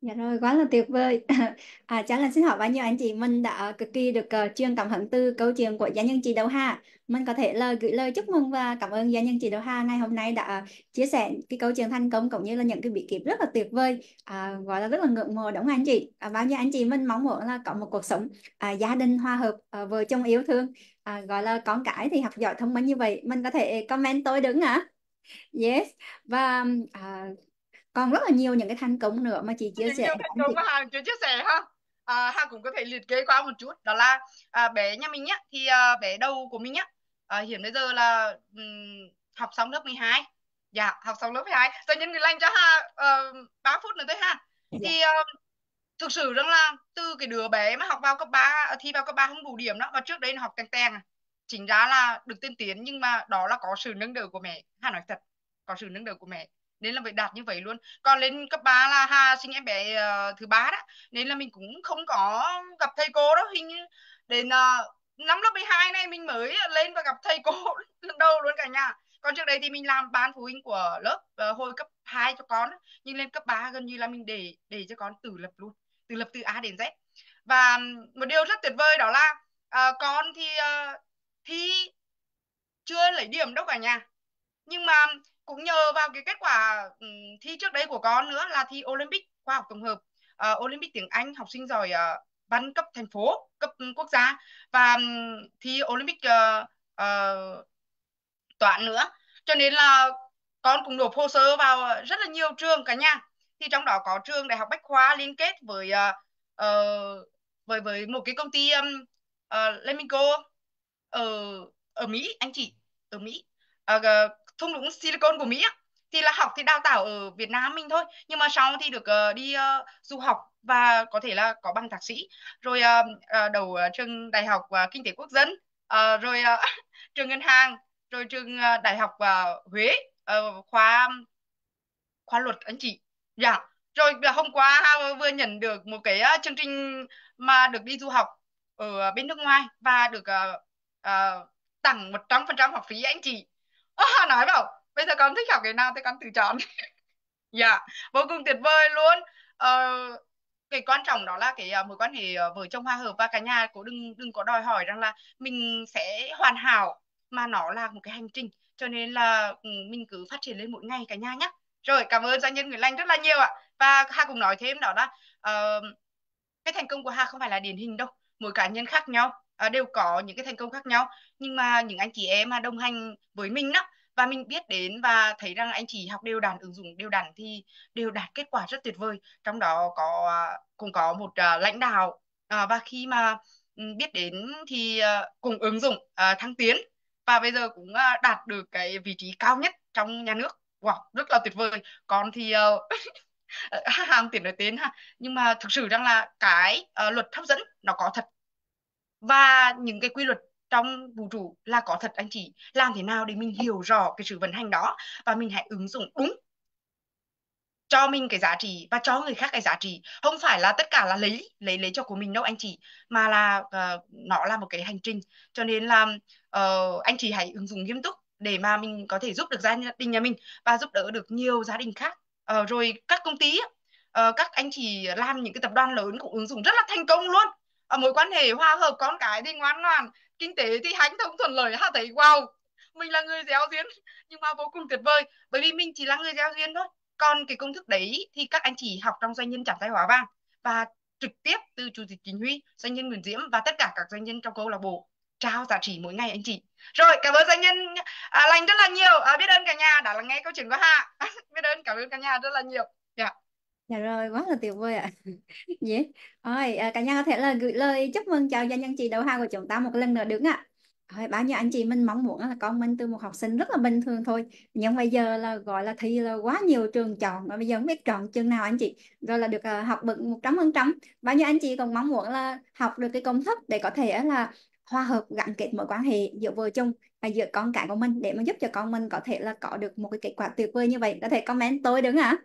Dạ rồi, quá là tuyệt vời. À, chắc là xin hỏi bao nhiêu anh chị mình đã cực kỳ được uh, truyền cảm hứng từ câu chuyện của gia nhân chị Đậu Hà. Mình có thể là gửi lời chúc mừng và cảm ơn gia nhân chị Đậu Hà ngày hôm nay đã chia sẻ cái câu chuyện thành công cũng như là những cái bí kíp rất là tuyệt vời. À, gọi là rất là ngưỡng mộ đúng không anh chị? À, bao nhiêu anh chị mình mong muốn là có một cuộc sống à, gia đình hòa hợp, à, vợ chồng yêu thương, à, gọi là con cái thì học giỏi thông minh như vậy. Mình có thể comment tôi đứng hả? Yes. Và à, còn rất là nhiều những cái thành công nữa mà chị chia Những sẻ nhiều với thành anh công chị. mà Hà chưa chia sẻ ha. À, Hà cũng có thể liệt kê qua một chút, đó là à, bé nhà mình nhá, thì à, bé đầu của mình nhá, à, hiện bây giờ là ừm, học xong lớp mười hai. Dạ, học xong lớp mười hai. Tự nhiên người lành cho Hà uh, ba phút nữa thôi ha. Dạ. Thì ờ, thực sự rằng là từ cái đứa bé mà học vào cấp ba, thi vào cấp ba không đủ điểm đó, và trước đây nó học tèn tèn à, chính ra là được tiên tiến, nhưng mà đó là có sự nâng đỡ của mẹ. Hà nói thật, có sự nâng đỡ của mẹ nên là phải đạt như vậy luôn. Còn lên cấp ba là Hà sinh em bé ờ, thứ ba đó, nên là mình cũng không có gặp thầy cô đó. Hình như đến uh, năm lớp mười hai này mình mới lên và gặp thầy cô lần đầu luôn cả nhà. Còn trước đây thì mình làm ban phụ huynh của lớp ờ, hồi cấp hai cho con, nhưng lên cấp ba gần như là mình để để cho con tự lập luôn, tự lập từ A đến Z. Và một điều rất tuyệt vời đó là ờ, con thì uh, thi chưa lấy điểm đâu cả nhà, nhưng mà cũng nhờ vào cái kết quả ừm, thi trước đây của con nữa, là thi Olympic khoa học tổng hợp, ờ, Olympic tiếng Anh học sinh giỏi ờ, văn cấp thành phố, cấp quốc gia, và ừm, thi Olympic ờ, ờ, toán nữa. Cho nên là con cũng nộp hồ sơ vào rất là nhiều trường cả nhà. Thì trong đó có trường Đại học Bách Khoa liên kết với ờ, ờ, với với một cái công ty um, uh, Lemico ở ở Mỹ anh chị, ở Mỹ, ở ờ, thung lũng Silicon của Mỹ á. Thì là học thì đào tạo ở Việt Nam mình thôi, nhưng mà sau thì được ờ, đi ờ, du học và có thể là có bằng thạc sĩ, rồi ờ, ờ, đầu ờ, trường Đại học ờ, Kinh tế Quốc dân, ờ, rồi ờ, trường ngân hàng, rồi trường ờ, Đại học ờ, Huế, ờ, khoa khoa luật anh chị. Dạ. Rồi ờ, hôm qua Hà vừa nhận được một cái ờ, chương trình mà được đi du học ở bên nước ngoài, và được ờ, ờ, tặng một trăm phần trăm học phí anh chị. Ờ, Hà nói bảo bây giờ con thích học cái nào thì con tự chọn. Dạ, vô cùng tuyệt vời luôn. Ờ, cái quan trọng đó là cái uh, mối quan hệ uh, vợ chồng hòa hợp, và cả nhà cũng đừng đừng có đòi hỏi rằng là mình sẽ hoàn hảo, mà nó là một cái hành trình. Cho nên là ừ, mình cứ phát triển lên mỗi ngày cả nhà nhé. Rồi, cảm ơn doanh nhân Người Lành rất là nhiều ạ. Và Hà cũng nói thêm đó là ờ, cái thành công của Hà không phải là điển hình đâu, mỗi cá nhân khác nhau à, đều có những cái thành công khác nhau, nhưng mà những anh chị em mà đồng hành với mình đó, và mình biết đến và thấy rằng anh chị học đều đặn, ứng dụng đều đặn, thì đều đạt kết quả rất tuyệt vời. Trong đó có à, cũng có một à, lãnh đạo à, và khi mà ừ, biết đến thì à, cùng ứng dụng à, thăng tiến, và bây giờ cũng à, đạt được cái vị trí cao nhất trong nhà nước. Wow, rất là tuyệt vời. Còn thì ờ, hàng tiền nói tên ha, nhưng mà thực sự rằng là cái ờ, luật hấp dẫn nó có thật, và những cái quy luật trong vũ trụ là có thật anh chị. Làm thế nào để mình hiểu rõ cái sự vận hành đó, và mình hãy ứng dụng đúng, cho mình cái giá trị và cho người khác cái giá trị, không phải là tất cả là lấy lấy lấy cho của mình đâu anh chị, mà là ờ, nó là một cái hành trình. Cho nên là ờ, anh chị hãy ứng dụng nghiêm túc để mà mình có thể giúp được gia đình nhà mình, và giúp đỡ được nhiều gia đình khác. Ờ, rồi các công ty á, ờ, các anh chị làm những cái tập đoàn lớn cũng ứng dụng rất là thành công luôn. Ở mối quan hệ hòa hợp, con cái thì ngoan ngoãn, kinh tế thì hanh thông thuận lợi. Ha, thấy wow, mình là người gieo duyên nhưng mà vô cùng tuyệt vời, bởi vì mình chỉ là người gieo duyên thôi. Còn cái công thức đấy thì các anh chị học trong doanh nhân chạm tay hóa vàng, và trực tiếp từ chủ tịch Chính Huy, doanh nhân Nguyễn Diễm và tất cả các doanh nhân trong câu lạc bộ trao giá trị mỗi ngày anh chị. Rồi, cảm ơn doanh nhân à, Lành rất là nhiều. À, biết ơn cả nhà đã lắng nghe câu chuyện của Hà. Biết ơn, cảm ơn cả nhà rất là nhiều. Dạ. Dạ rồi, quá là tuyệt vời ạ. Dễ. Rồi, à, cả nhà có thể là gửi lời chúc mừng chào gia nhân chị Đậu Hà của chúng ta một lần nữa được ạ. Rồi, bao nhiêu anh chị mình mong muốn là con mình từ một học sinh rất là bình thường thôi. Nhưng bây giờ là gọi là thi là quá nhiều trường chọn, và bây giờ không biết chọn trường nào anh chị. Rồi là được à, học bổng một trăm phần trăm. Bao nhiêu anh chị còn mong muốn là học được cái công thức để có thể là hòa hợp gắn kết mối quan hệ giữa vợ chồng và giữa con cái của mình, để mà giúp cho con mình có thể là có được một cái kết quả tuyệt vời như vậy. Có thể comment tôi đúng ạ.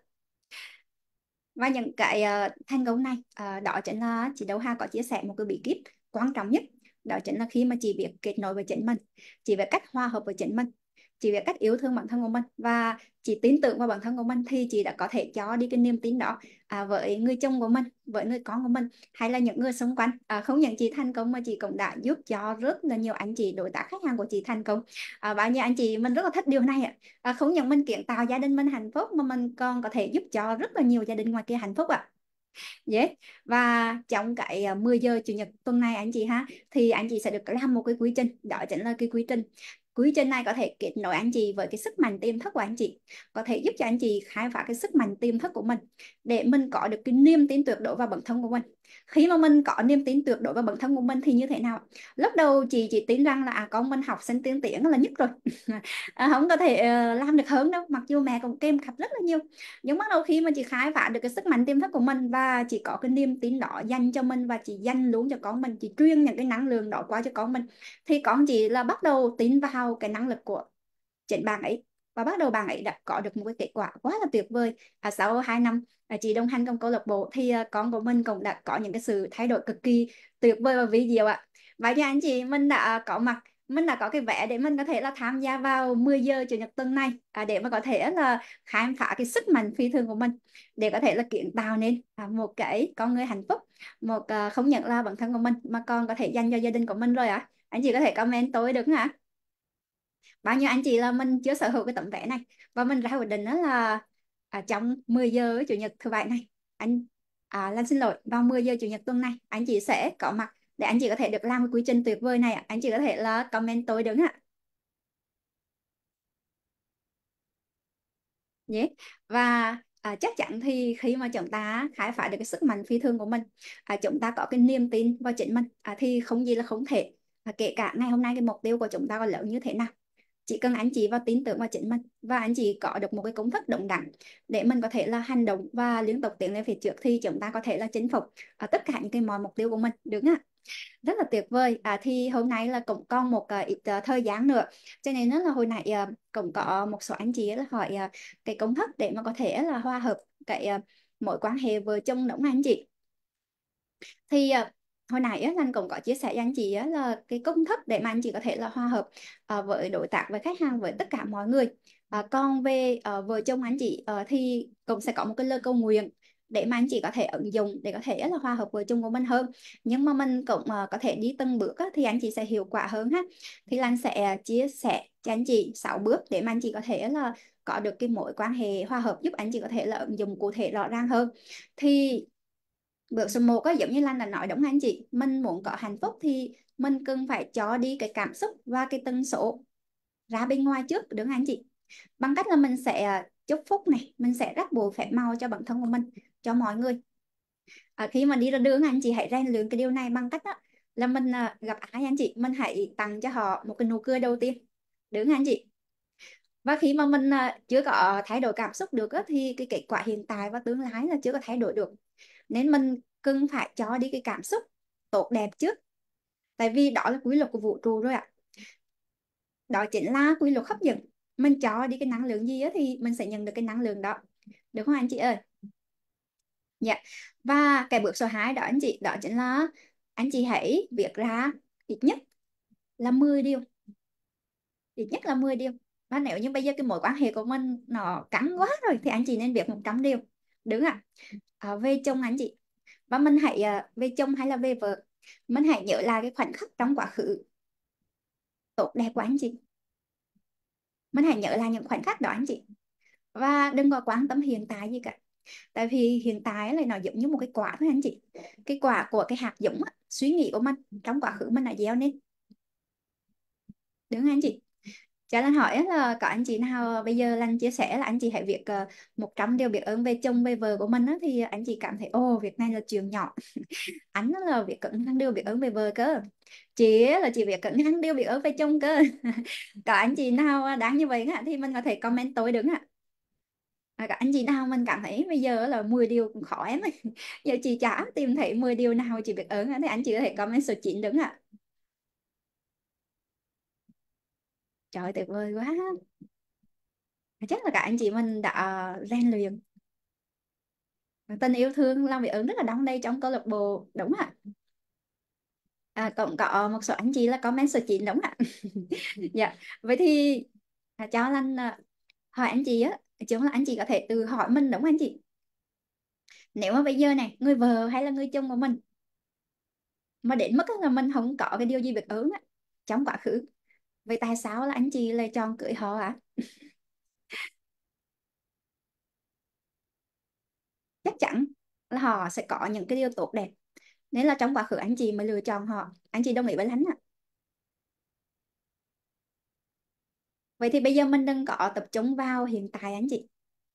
Và những cái ờ, thành công này ờ, đó chính là chị Đậu Hà có chia sẻ một cái bí kíp quan trọng nhất, đó chính là khi mà chị biết kết nối với chính mình, chị biết cách hòa hợp với chính mình, chị biết cách yêu thương bản thân của mình và chị tin tưởng vào bản thân của mình, thì chị đã có thể cho đi cái niềm tin đó à, với người chồng của mình, với người con của mình, hay là những người xung quanh. À, không những chị thành công mà chị cũng đã giúp cho rất là nhiều anh chị đối tác khách hàng của chị thành công. À, bao nhiêu anh chị mình rất là thích điều này ạ. À, không những mình kiến tạo gia đình mình hạnh phúc mà mình còn có thể giúp cho rất là nhiều gia đình ngoài kia hạnh phúc ạ. Yes. Và trong cái à, mười giờ chủ nhật tuần này anh chị ha, thì anh chị sẽ được làm một cái quy trình, đó chính là cái quy trình quy trình này có thể kết nối anh chị với cái sức mạnh tiềm thức của anh chị, có thể giúp cho anh chị khai phá cái sức mạnh tiềm thức của mình để mình có được cái niềm tin tuyệt đối vào bản thân của mình. Khi mà mình có niềm tin tuyệt đối vào bản thân của mình thì như thế nào? Lúc đầu chị chỉ tin rằng là à, con mình học sinh tiên tiến là nhất rồi. À, không có thể ờ, làm được hơn đâu, mặc dù mẹ cũng kèm cặp rất là nhiều. Nhưng bắt đầu khi mà chị khai phá được cái sức mạnh tiềm thức của mình và chị có cái niềm tin đó dành cho mình, và chị dành luôn cho con mình, chị truyền những cái năng lượng đó qua cho con mình, thì con chị là bắt đầu tin vào cái năng lực của chính bạn ấy, và bắt đầu bạn ấy đã có được một cái kết quả quá là tuyệt vời. À, sau hai năm à, chị đồng hành trong câu lạc bộ thì à, con của mình cũng đã có những cái sự thay đổi cực kỳ tuyệt vời và vi diệu ạ. Và như anh chị mình đã có mặt, mình đã có cái vé để mình có thể là tham gia vào mười giờ chủ nhật tuần này à, để mà có thể là khám phá cái sức mạnh phi thường của mình, để có thể là kiến tạo nên à, một cái con người hạnh phúc, một à, không những là bản thân của mình mà còn có thể dành cho gia đình của mình rồi ạ. À, anh chị có thể comment tôi được không ạ? Bao nhiêu anh chị là mình chưa sở hữu cái tấm vé này, và mình ra quyết định đó là à, trong mười giờ chủ nhật thứ bảy này, anh à, Lan xin lỗi, vào mười giờ chủ nhật tuần này anh chị sẽ có mặt để anh chị có thể được làm cái quy trình tuyệt vời này ạ. Anh chị có thể là comment tôi đứng ạ. Nhé. Và à, chắc chắn thì khi mà chúng ta khai phá được cái sức mạnh phi thường của mình, à, chúng ta có cái niềm tin vào chính mình à, thì không gì là không thể. À, kể cả ngày hôm nay cái mục tiêu của chúng ta có lớn như thế nào, chỉ cần anh chị vào tin tưởng vào chính mình và anh chị có được một cái công thức đúng đắn để mình có thể là hành động và liên tục tiến lên phía trước, thì chúng ta có thể là chinh phục ở tất cả những cái mọi mục tiêu của mình được á. Rất là tuyệt vời. À, thì hôm nay là cũng còn một à, ít à, thời gian nữa, cho nên nó là hồi nãy à, cũng có một số anh chị là hỏi à, cái công thức để mà có thể là hòa hợp cái à, mối quan hệ vợ chồng đúng không anh chị? Thì à, hồi nãy á, anh cũng có chia sẻ với anh chị á, là cái công thức để mà anh chị có thể là hòa hợp à, với đối tác, với khách hàng, với tất cả mọi người. À, còn về à, vợ chồng anh chị à, thì cũng sẽ có một cái lời cầu nguyện để mà anh chị có thể ứng dụng để có thể là hòa hợp vợ chồng của mình hơn. Nhưng mà mình cũng à, có thể đi từng bước á, thì anh chị sẽ hiệu quả hơn ha. Thì anh sẽ chia sẻ cho anh chị sáu bước để mà anh chị có thể là có được cái mối quan hệ hòa hợp, giúp anh chị có thể là ứng dụng cụ thể rõ ràng hơn. Thì bước số một á, giống như Lan đã nói đúng anh chị, mình muốn có hạnh phúc thì mình cần phải cho đi cái cảm xúc và cái tần số ra bên ngoài trước đúng không anh chị? Bằng cách là mình sẽ à, chúc phúc này, mình sẽ rắc bùa phép màu cho bản thân của mình, cho mọi người. À, khi mà đi ra đường anh chị hãy rèn luyện cái điều này bằng cách đó là mình à, gặp ai anh chị, mình hãy tặng cho họ một cái nụ cười đầu tiên, đúng không anh chị? Và khi mà mình à, chưa có thay đổi cảm xúc được á, thì cái kết quả hiện tại và tương lai là chưa có thay đổi được, nên mình cần phải cho đi cái cảm xúc tốt đẹp trước, tại vì đó là quy luật của vũ trụ rồi ạ. Đó chính là quy luật hấp dẫn, mình cho đi cái năng lượng gì á thì mình sẽ nhận được cái năng lượng đó, được không anh chị ơi? Dạ. Và cái bước số hai đó anh chị, đó chính là anh chị hãy viết ra ít nhất là mười điều, ít nhất là mười điều. Và nếu như bây giờ cái mối quan hệ của mình nó căng quá rồi thì anh chị nên viết một trăm điều, đúng ạ. À, về chồng anh chị, và mình hãy à, về chồng hay là về vợ, mình hãy nhớ lại cái khoảnh khắc trong quá khứ tốt đẹp của anh chị, mình hãy nhớ lại những khoảnh khắc đó anh chị, và đừng có quan tâm hiện tại gì cả, tại vì hiện tại là nó giống như một cái quả thôi anh chị, cái quả của cái hạt giống á, suy nghĩ của mình trong quá khứ mình đã gieo nên, đúng không anh chị? Cho nên hỏi á là có anh chị nào bây giờ Lan chia sẻ là anh chị hãy viết uh, một trăm điều biết ơn về chồng về vợ của mình á, thì anh chị cảm thấy ô việc này là chuyện nhỏ. Anh á là việc cận hàng điều biết ơn về vợ cơ, chị á là chị việc cận hàng điều biết ơn về chồng cơ. Có anh chị nào đáng như vậy á, thì mình có thể comment tối đứng ạ. À, có anh chị nào mình cảm thấy bây giờ là mười điều cũng khó em ơi. Giờ chị chả tìm thấy mười điều nào chị biết ơn á, thì anh chị có thể comment số chín đứng ạ. Trời ơi, tuyệt vời quá. Chắc là cả anh chị mình đã rèn luyện tình yêu thương lòng biết ơn rất là đong đây trong câu lạc bộ đúng ạ. À, cũng có một số anh chị là comment số chín đúng ạ. Dạ vậy thì À, cho Lanh à, hỏi anh chị á, chứ là anh chị có thể tự hỏi mình đúng không anh chị? Nếu mà bây giờ này người vợ hay là người chồng của mình mà đến mức á là mình không có cái điều gì biết ơn á trong quá khứ, vậy tại sao là anh chị lại chọn cưới họ ạ? Chắc chắn là họ sẽ có những cái điều tốt đẹp, nên là trong quá khứ anh chị mới lựa chọn họ. Anh chị đồng ý với Lánh ạ? Vậy thì bây giờ mình đừng có tập trung vào hiện tại anh chị,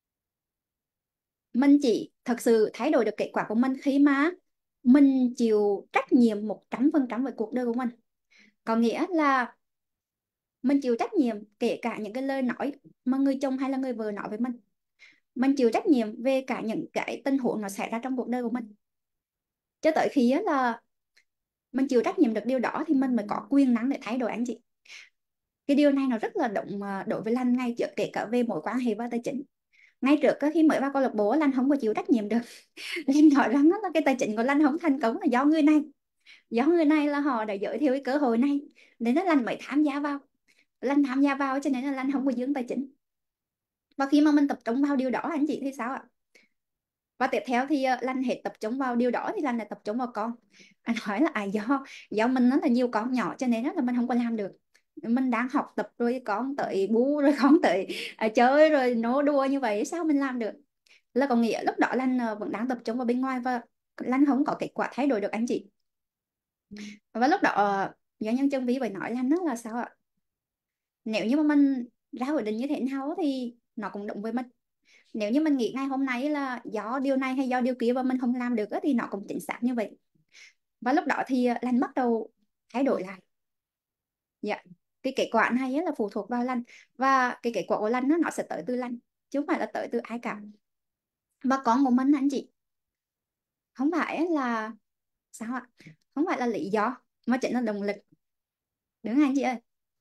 mình chỉ thật sự thay đổi được kết quả của mình khi mà mình chịu trách nhiệm một trăm phần trăm với cuộc đời của mình. Có nghĩa là mình chịu trách nhiệm kể cả những cái lời nói mà người chồng hay là người vợ nói với mình, mình chịu trách nhiệm về cả những cái tình huống nó xảy ra trong cuộc đời của mình, cho tới khi á là mình chịu trách nhiệm được điều đó thì mình mới có quyền năng để thay đổi anh chị. Cái điều này nó rất là động à, đối với Lan ngay trước, kể cả về mối quan hệ và tài chính. Ngay trước á, khi mới vào câu lạc bộ Lan không có chịu trách nhiệm được. Lan nói rằng á là cái tài chính của Lan không thành công là do người này, do người này là họ đã giới thiệu cái cơ hội này, nên là Lan mới tham gia vào. Lan tham gia vào cho nên là Lan không có dưỡng tài chính. Và khi mà mình tập trung vào điều đó anh chị thì sao ạ? Và tiếp theo thì uh, Lan hết tập trung vào điều đó thì Lan lại tập trung vào con. Anh nói là à do do mình nó là nhiều con nhỏ cho nên là mình không có làm được. Mình đang học tập rồi con tới bú rồi con tới à, chơi rồi nô đùa như vậy sao mình làm được? Là có nghĩa lúc đó Lan uh, vẫn đang tập trung vào bên ngoài và Lan không có kết quả thay đổi được anh chị. Và lúc đó uh, doanh nhân chân Vy phải nói Lan đó là sao ạ? Nếu như mà mình ra quyết định như thế nào thì nó cũng đúng với mình. Nếu như mình nghĩ ngày hôm nay là do điều này hay do điều kia và mình không làm được á, thì nó cũng chính xác như vậy. Và lúc đó thì Lan bắt đầu thay đổi lại. Dạ. Cái kết quả này á là phụ thuộc vào Lan, và cái kết quả của Lan nó nó sẽ tới từ Lan chứ không phải là tới từ ai cả. Và con của mình anh chị không phải là sao ạ, không phải là lý do mà chính là động lực, đúng không anh chị ơi?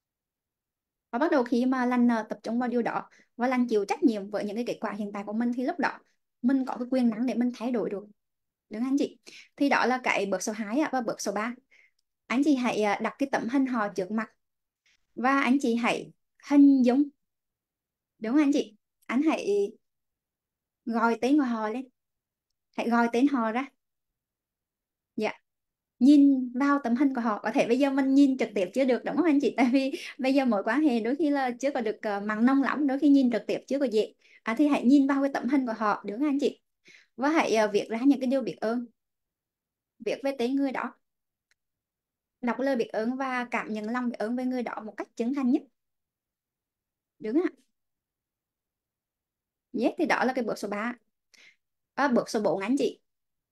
Và bắt đầu khi mà Lan ờ, tập trung vào điều đó và Lan chịu trách nhiệm với những cái kết quả hiện tại của mình thì lúc đó mình có cái quyền năng để mình thay đổi được, đúng không anh chị? Thì đó là cái bước số hai ạ. Và bước số ba, anh chị hãy ờ, đặt cái tấm hình họ trước mặt và anh chị hãy hình dung, đúng không anh chị? Anh hãy gọi tên của họ lên, hãy gọi tên họ ra. Dạ, nhìn vào tấm hình của họ. Có thể bây giờ mình nhìn trực tiếp chưa được đúng không anh chị, tại vì bây giờ mối quan hệ đôi khi là chưa có được uh, mặn nồng lắm, đôi khi nhìn trực tiếp chưa có dễ. À, thì hãy nhìn vào cái tấm hình của họ, đúng không anh chị? Và hãy uh, viết ra những cái điều biết ơn, viết về tên người đó, đọc lời biết ơn và cảm nhận lòng biết ơn với người đó một cách chân thành nhất, đúng không ạ? Yes, thì đó là cái bước số ba. À, bước số bốn anh chị,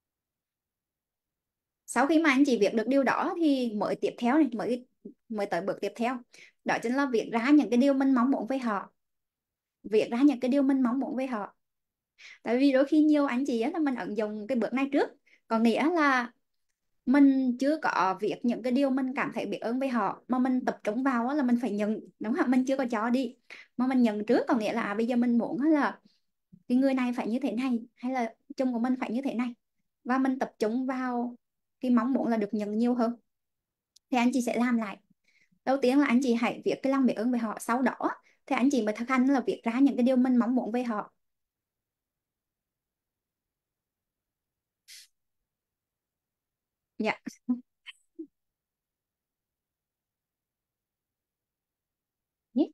sau khi mà anh chị viết được điều đó thì mới tiếp theo này mới mới tới bước tiếp theo, đó chính là viết ra những cái điều mình mong muốn với họ, viết ra những cái điều mình mong muốn với họ. Tại vì đôi khi nhiều anh chị á, là mình ứng dụng cái bước này trước, có nghĩa là mình chưa có viết những cái điều mình cảm thấy biết ơn với họ mà mình tập trung vào á, là mình phải nhận, đúng không? Mình chưa có cho đi mà mình nhận trước, có nghĩa là à, bây giờ mình muốn á là cái người này phải như thế này hay là chồng của mình phải như thế này, và mình tập trung vào cái mong muốn là được nhận nhiều hơn. Thì anh chị sẽ làm lại, đầu tiên là anh chị hãy viết cái lòng biết ơn với họ, sau đó thì anh chị mới thực hành là viết ra những cái điều mình mong muốn với họ. Dạ. Nhé.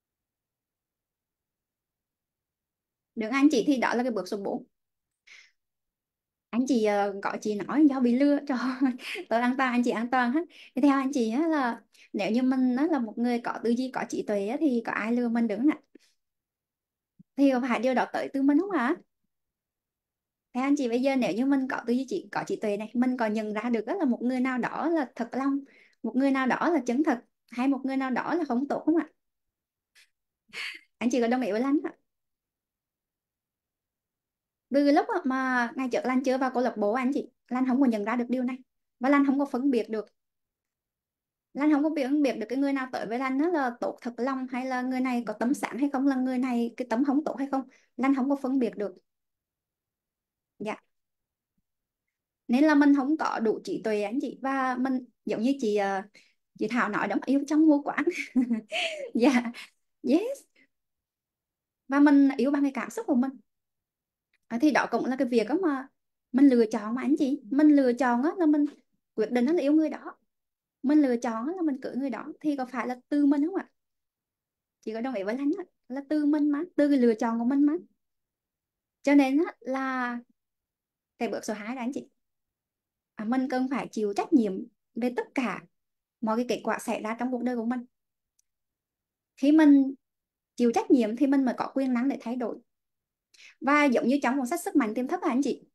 Được anh chị, thì đó là cái bước số bốn. Anh chị uh, có chị nói do bị lừa cho tôi an toàn, anh chị an toàn hết. Thì theo anh chị á là nếu như mình á là một người có tư duy có trí tuệ á, thì có ai lừa mình được không ạ? Thì phải điều đó tới từ mình không ạ? Theo anh chị bây giờ nếu như mình có tư duy chỉ có trí tuệ này, mình có nhận ra được á là một người nào đó là thật lòng, một người nào đó là chân thật, hay một người nào đó là không tốt không ạ? Anh chị có đồng ý với Lan không ạ? Từ lúc á mà ngày trước Lan chưa vào câu lạc bộ anh chị, Lan không có nhận ra được điều này, và Lan không có phân biệt được, Lan không có biết biết được cái người nào tới với Lan nó là tốt thật lòng hay là người này có tấm sáng hay không, là người này cái tấm không tốt hay không. Lan không có phân biệt được. Dạ. Nên là mình không có đủ trí tuệ anh chị, và mình giống như chị ờ, chị Thảo nói đó, yêu trong mù quáng. Dạ. Yes. Và mình yêu bằng cái cảm xúc của mình. À, thì đó cũng là cái việc đó mà mình lựa chọn mà anh chị, mình lựa chọn á là mình quyết định đó là yêu người đó, mình lựa chọn á là mình cưới người đó, thì có phải là từ mình không ạ? Chị có đồng ý với Lanh á, là từ mình mà, từ cái lựa chọn của mình mà. Cho nên á là cái bước số hai đó anh chị, à, mình cần phải chịu trách nhiệm về tất cả mọi cái kết quả xảy ra trong cuộc đời của mình. Khi mình chịu trách nhiệm thì mình mới có quyền năng để thay đổi. Và giống như trong cuốn sách Sức mạnh tiềm thức á anh chị,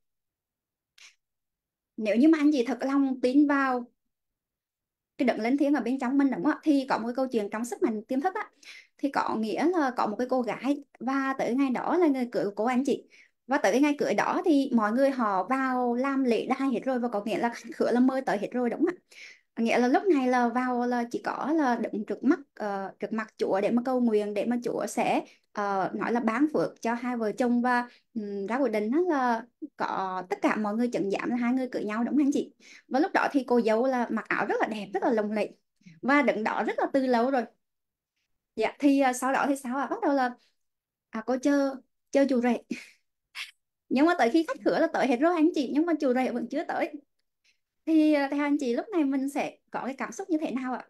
nếu như mà anh chị thật lòng tin vào cái đấng linh thiêng ở bên trong mình đúng không ạ, thì có một cái câu chuyện trong Sức mạnh tiềm thức á, thì có nghĩa là có một cái cô gái và tới ngày đó là ngày cưới của cô anh chị. Và tới cái ngày cưới đó thì mọi người họ vào làm lễ đài hết rồi, và có nghĩa là khách khứa là mời tới hết rồi đúng không ạ? Nghĩa là lúc này là vào là chỉ có là đứng trước mắt ờ, trước mặt Chúa để mà cầu nguyện, để mà Chúa sẽ ờ, nói là ban phước cho hai vợ chồng. Và ừm, ra quyết định đó là có tất cả mọi người chứng giám là hai người cưới nhau đúng không anh chị? Và lúc đó thì cô dâu là mặc áo rất là đẹp, rất là lộng lẫy, và đứng đó rất là từ lâu rồi. Dạ thì à, sau đó thì sao ạ? Bắt đầu là à, cô chờ chờ chủ rể. Nhưng mà tới khi khách khứa là tới hết rồi anh chị, nhưng mà chủ rể vẫn chưa tới. Thì à, theo anh chị lúc này mình sẽ có cái cảm xúc như thế nào ạ?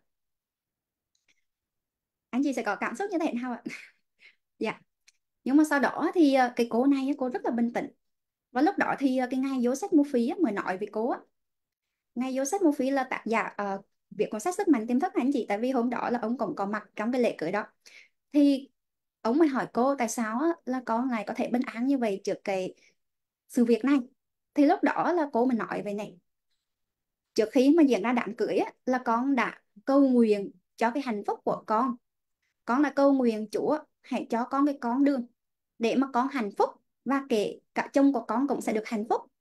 Anh chị sẽ có cảm xúc như thế nào ạ? Dạ. Nhưng mà sau đó thì à, cái cô này cô rất là bình tĩnh. Và lúc đó thì à, cái ngài Joseph Murphy á, mới nói với cô á. Ngài Joseph Murphy là tác giả uh, viết cuốn sách Sức mạnh tiềm thức này anh chị. Tại vì hôm đó là ông cũng có mặt trong cái lễ cưới đó. Thì ông mới hỏi cô tại sao á, là con ngài có thể bình an như vậy trước cái sự việc này. Thì lúc đó là cô mình nói về này, trước khi mà diễn ra đám cưới á, là con đã cầu nguyện cho cái hạnh phúc của con con đã cầu nguyện Chúa hãy cho con cái con đường để mà con hạnh phúc, và kể cả chồng của con cũng sẽ được hạnh phúc.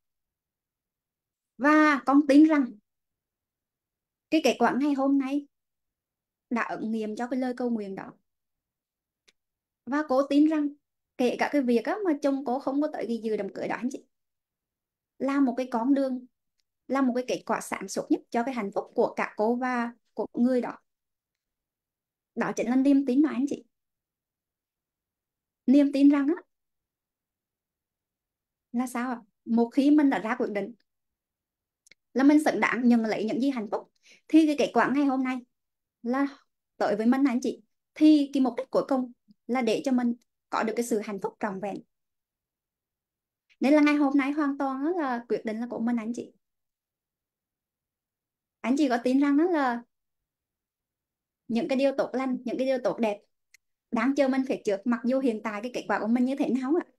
Và con tin rằng cái kết quả ngày hôm nay đã ứng nghiệm cho cái lời cầu nguyện đó. Và cô tin rằng kể cả cái việc á, mà chồng cô không có tới cái dự đám cưới đó anh chị, là một cái con đường, là một cái kết quả sáng suốt nhất cho cái hạnh phúc của cả cô và của người đó. Đó chính là niềm tin đó anh chị. Niềm tin rằng á, là sao ạ? Một khi mình đã ra quyết định là mình xứng đáng nhận lấy những gì hạnh phúc, thì cái kết quả ngày hôm nay là tới với mình anh chị. Thì cái mục đích cuối cùng là để cho mình có được cái sự hạnh phúc trọn vẹn. Nên là ngày hôm nay hoàn toàn là quyết định là của mình anh chị. Anh chị có tin rằng đó là những cái điều tốt lành, những cái điều tốt đẹp đang chờ mình phía trước, mặc dù hiện tại cái kết quả của mình như thế nào ạ?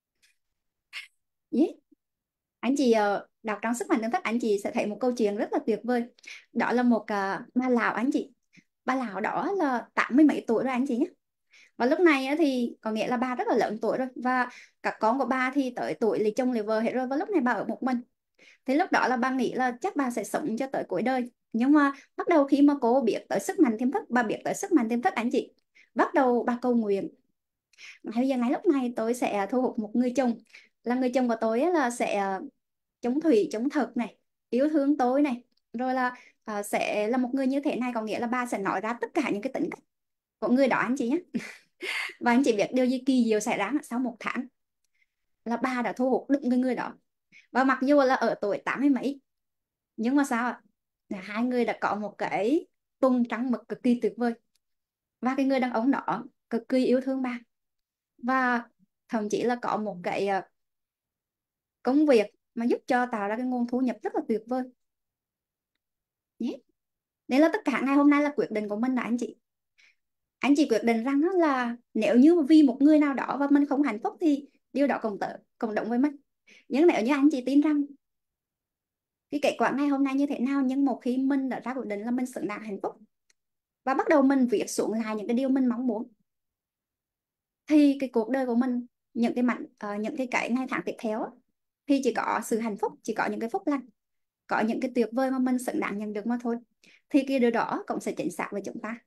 Yeah. Anh chị ờ, đọc trong Sức mạnh tiềm thức, anh chị sẽ thấy một câu chuyện rất là tuyệt vời. Đó là một uh, bà lão anh chị. Bà lão đó là tám mươi mấy tuổi rồi anh chị nhé. Và lúc này á thì có nghĩa là bà rất là lớn tuổi rồi, và các con của bà thì tới tuổi lấy chồng lấy vợ hết rồi, và lúc này bà ở một mình. Thế lúc đó là bà nghĩ là chắc bà sẽ sống cho tới cuối đời. Nhưng mà bắt đầu khi mà cô biết tới sức mạnh tiềm thức, bà biết tới sức mạnh tiềm thức anh chị, bắt đầu bà cầu nguyện: bây giờ ngay lúc này tôi sẽ thu hút một người chồng, là người chồng của tôi á, là sẽ à, chống thủy chống thực này, yêu thương tôi này, rồi là à, sẽ là một người như thế này. Có nghĩa là bà sẽ nói ra tất cả những cái tính cách của người đó anh chị nhé. Và anh chị biết điều gì kỳ diệu xảy ra sau một tháng, là bà đã thu hút được người người đó. Và mặc dù là ở tuổi tám mươi mấy, nhưng mà sao ạ? Là hai người đã có một cái tuần trăng mật cực kỳ tuyệt vời. Và cái người đàn ông đó cực kỳ yêu thương bà, và thậm chí là có một cái à, công việc mà giúp cho tạo ra cái nguồn thu nhập rất là tuyệt vời. Yeah. Nên là tất cả ngày hôm nay là quyết định của mình đó anh chị. Anh chị quyết định rằng đó là nếu như vì một người nào đó và mình không hạnh phúc thì điều đó cũng tự cộng động với mình. Nhưng nếu như anh chị tin rằng cái kết quả ngày hôm nay như thế nào, nhưng một khi mình đã ra quyết định là mình xứng đáng hạnh phúc, và bắt đầu mình viết xuống lại những cái điều mình mong muốn, thì cái cuộc đời của mình, những cái mạnh uh, những cái cái ngày tháng tiếp theo á, thì chỉ có sự hạnh phúc, chỉ có những cái phúc lành, có những cái tuyệt vời mà mình xứng đáng nhận được mà thôi. Thì cái điều đó cũng sẽ chính xác với chúng ta,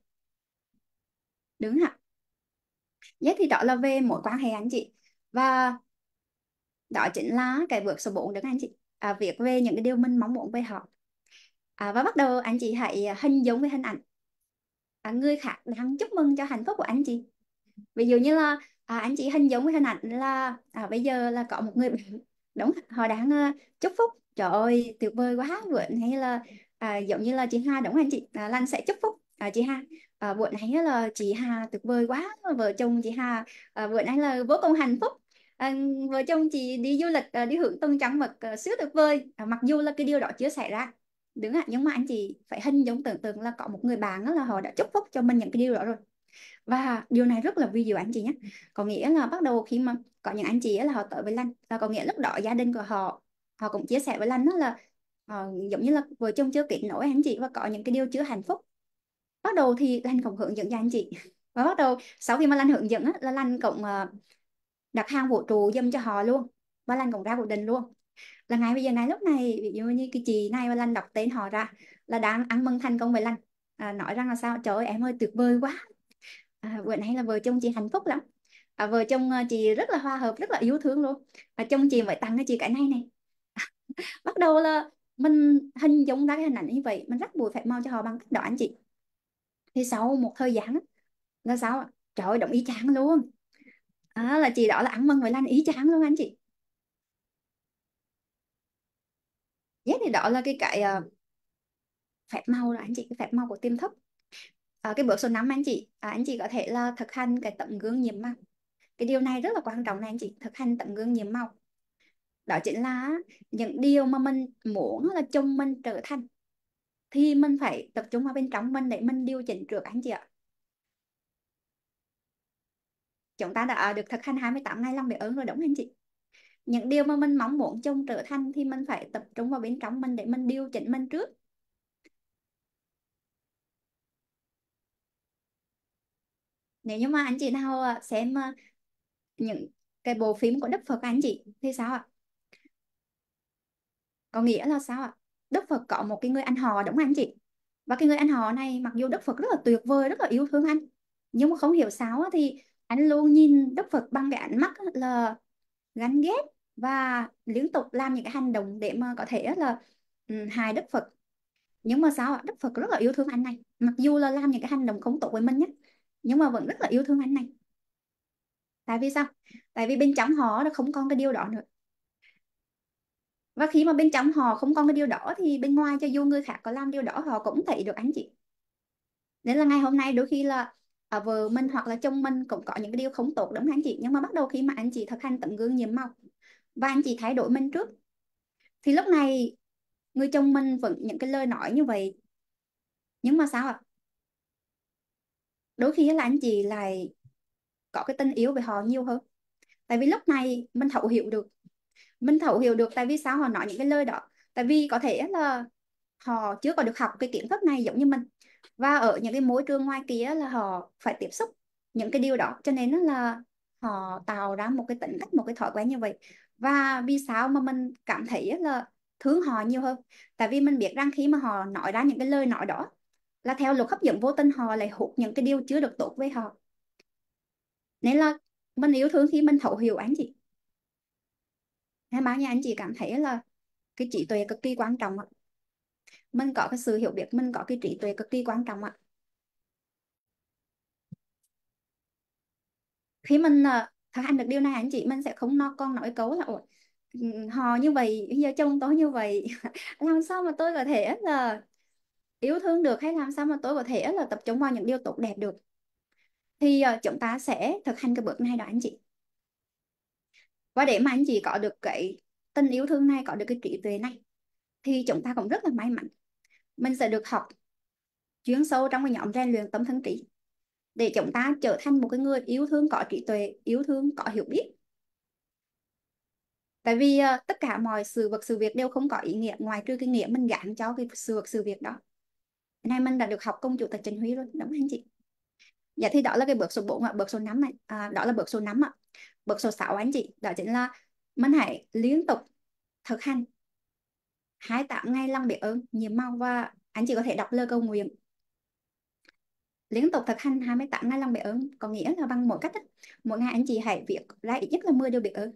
đúng không ạ? Vậy thì đó là về mối quan hệ anh chị. Và đó chính là cái bước số bốn được anh chị, à, viết về những cái điều mình mong muốn về họ. À, và bắt đầu anh chị hãy hình dung với hình ảnh à, người khác đang chúc mừng cho hạnh phúc của anh chị. Ví dụ như là à, anh chị hình dung cái hình ảnh là à, bây giờ là có một người bạn, đúng, họ đang ờ, chúc phúc, trời ơi tuyệt vời quá bữa hay là à, giống như là chị Hà, đúng anh chị, à, Lan sẽ chúc phúc à, chị Hà, à, bữa nay á là chị Hà tuyệt vời quá, vợ chồng chị Hà à, bữa nay là vô cùng hạnh phúc, à, vợ chồng chị đi du lịch à, đi hưởng tuần trăng mật à, siêu tuyệt vời, à, mặc dù là cái điều đó chưa xảy ra, đúng ạ, nhưng mà anh chị phải hình dung tưởng tượng là có một người bạn đó là họ đã chúc phúc cho mình những cái điều đó rồi, và điều này rất là vi diệu anh chị nhé. Có nghĩa là bắt đầu khi mà có những anh chị á là họ tới với Lan, là có nghĩa lúc đó gia đình của họ họ cũng chia sẻ với Lan đó là ờ, giống như là vợ chồng chưa kết nối anh chị, và có những cái điều chưa hạnh phúc. Bắt đầu thì Lan cũng hướng dẫn cho anh chị, và bắt đầu sau khi mà Lan hướng dẫn á, là Lan cũng ờ, đặt hàng vũ trụ dùm cho họ luôn, và Lan cũng ra quyết định luôn là ngay bây giờ ngay lúc này, ví dụ như cái chị này mà Lan đọc tên họ ra là đang ăn mừng thành công với Lan, à, nói rằng là sao, trời ơi em ơi tuyệt vời quá, à, bữa nay là vợ chồng chị hạnh phúc lắm, à, vợ chồng à, chị rất là hòa hợp, rất là yêu thương luôn, và chồng chị mới tặng cho chị cái này này. Bắt đầu là mình hình dung ra cái hình ảnh như vậy, mình rắc bụi phép màu cho họ bằng cách đó anh chị, thì sau một thời gian á, là sao ạ? Trời ơi đồng y chang luôn, à, là chị đó là ăn mừng với Lan y chang luôn anh chị. Yes, thì đó là cái cái à, phép màu đó anh chị, cái phép màu của tiềm thức. À, cái bước số năm anh chị, à, anh chị có thể là thực hành cái tấm gương nhiệm màu. Cái điều này rất là quan trọng này anh chị, thực hành tấm gương nhiệm màu. Đó chính là những điều mà mình muốn là chồng mình trở thành thì mình phải tập trung vào bên trong mình để mình điều chỉnh trước anh chị ạ. Chúng ta đã được thực hành hai mươi tám ngày làm biết ơn rồi, đúng anh chị? Những điều mà mình mong muốn chồng trở thành thì mình phải tập trung vào bên trong mình để mình điều chỉnh mình trước. Nếu như mà anh chị nào à, xem à, những cái bộ phim của Đức Phật anh chị thì sao ạ? Có nghĩa là sao ạ? Đức Phật có một cái người anh họ, đúng không anh chị? Và cái người anh họ này mặc dù Đức Phật rất là tuyệt vời, rất là yêu thương anh, nhưng mà không hiểu sao á, thì anh luôn nhìn Đức Phật bằng cái ánh mắt á là ganh ghét, và liên tục làm những cái hành động để mà có thể là ừ, hại Đức Phật. Nhưng mà sao ạ? Đức Phật rất là yêu thương anh này, mặc dù là làm những cái hành động không tốt với mình nhé, nhưng mà vẫn rất là yêu thương anh này. Tại vì sao? Tại vì bên trong họ nó không còn cái điều đó nữa, và khi mà bên trong họ không còn cái điều đó thì bên ngoài cho dù người khác có làm điều đó họ cũng thấy được anh chị. Nên là ngày hôm nay đôi khi là à, vợ mình hoặc là chồng mình cũng có những cái điều không tốt, đúng không anh chị, nhưng mà bắt đầu khi mà anh chị thực hành tấm gương nhiệm màu và anh chị thay đổi mình trước, thì lúc này người chồng mình vẫn những cái lời nói như vậy, nhưng mà sao ạ, đôi khi là anh chị lại có cái tình yêu về họ nhiều hơn. Tại vì lúc này mình thấu hiểu được, mình thấu hiểu được tại vì sao họ nói những cái lời đó. Tại vì có thể là họ chưa có được học cái kiến thức này giống như mình, và ở những cái môi trường ngoài kia là họ phải tiếp xúc những cái điều đó, cho nên nó là họ tạo ra một cái tính cách, một cái thói quen như vậy. Và vì sao mà mình cảm thấy là thương họ nhiều hơn? Tại vì mình biết rằng khi mà họ nói ra những cái lời nói đó là theo luật hấp dẫn vô tình họ lại hút những cái điều chưa được tốt với họ, nên là mình yêu thương khi mình thấu hiểu anh chị. Hay bao nhiêu anh chị cảm thấy là cái trí tuệ cực kỳ quan trọng ạ, mình có cái sự hiểu biết, mình có cái trí tuệ cực kỳ quan trọng ạ. Khi mình uh, thực hành được điều này anh chị, mình sẽ không no con nói câu là ủa ừ, họ như vậy bây giờ chồng tôi như vậy làm sao mà tôi có thể là yêu thương được, hay làm sao mà tôi có thể là tập trung vào những điều tốt đẹp được. Thì uh, chúng ta sẽ thực hành cái bước này đó anh chị, và để mà anh chị có được cái tình yêu thương này, có được cái trí tuệ này, thì chúng ta cũng rất là may mắn, mình sẽ được học chuyên sâu trong cái nhóm rèn luyện tâm thân trí, để chúng ta trở thành một cái người yêu thương có trí tuệ, yêu thương có hiểu biết. Tại vì à, tất cả mọi sự vật sự việc đều không có ý nghĩa ngoài trừ cái nghĩa mình gán cho cái sự vật sự việc đó. Cái này mình đã được học công chủ tịch Trần Huy rồi, đúng không anh chị? Dạ thì đó là cái bước số bốn ạ, bước số năm này, à, đó là bước số năm ạ. Bước số sáu anh chị, đó chính là mình hãy liên tục thực hành hai mươi tám ngày làm biết ơn nhiệm màu, và anh chị có thể đọc lời cầu nguyện. Liên tục thực hành hai mươi tám ngày làm biết ơn có nghĩa là bằng mỗi cách ấy. Mỗi ngày anh chị hãy viết ra ít nhất là mười điều biết ơn,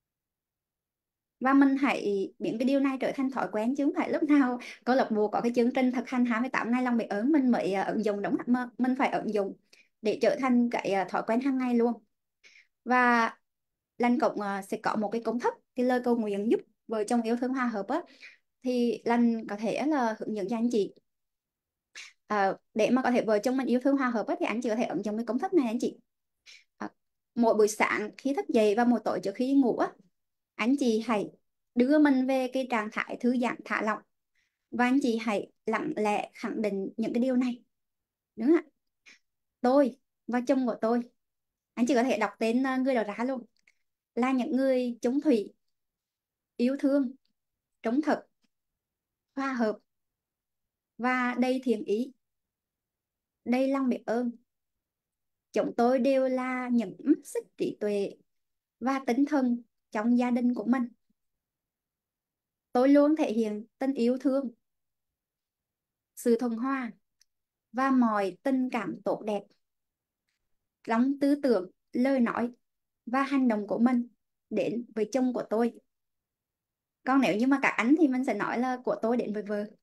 và mình hãy biến cái điều này trở thành thói quen, chứ không phải lúc nào câu lạc bộ có cái chương trình thực hành hai mươi tám ngày lòng biết ơn mình mới uh, ứng dụng, đúng không? Mà mình phải ứng dụng để trở thành cái à, thói quen hàng ngày luôn. Và Lan cũng à, sẽ có một cái công thức, cái lời cầu nguyện giúp vợ chồng yêu thương hòa hợp á, thì Lan có thể là hướng dẫn cho anh chị. À, để mà có thể vợ chồng mình yêu thương hòa hợp á, thì anh chị có thể ứng dụng cái công thức này anh chị. À, mỗi buổi sáng khi thức dậy và mỗi tối trước khi đi ngủ á, anh chị hãy đưa mình về cái trạng thái thư giãn thả lỏng, và anh chị hãy lặng lẽ khẳng định những cái điều này, đúng không ạ? Tôi và chồng của tôi, anh chị có thể đọc tên à, người đó ra luôn, là những người chung thủy, yêu thương, trung thực, hòa hợp và đầy thiện ý, đầy lòng biết ơn. Chúng tôi đều là những mắt xích trí tuệ và tinh thần trong gia đình của mình. Tôi luôn thể hiện tình yêu thương, sự thuần hòa và mọi tình cảm tốt đẹp trong tư tưởng, lời nói và hành động của mình đến với chồng của tôi. Còn nếu như mà các anh thì mình sẽ nói là của tôi đến với vợ.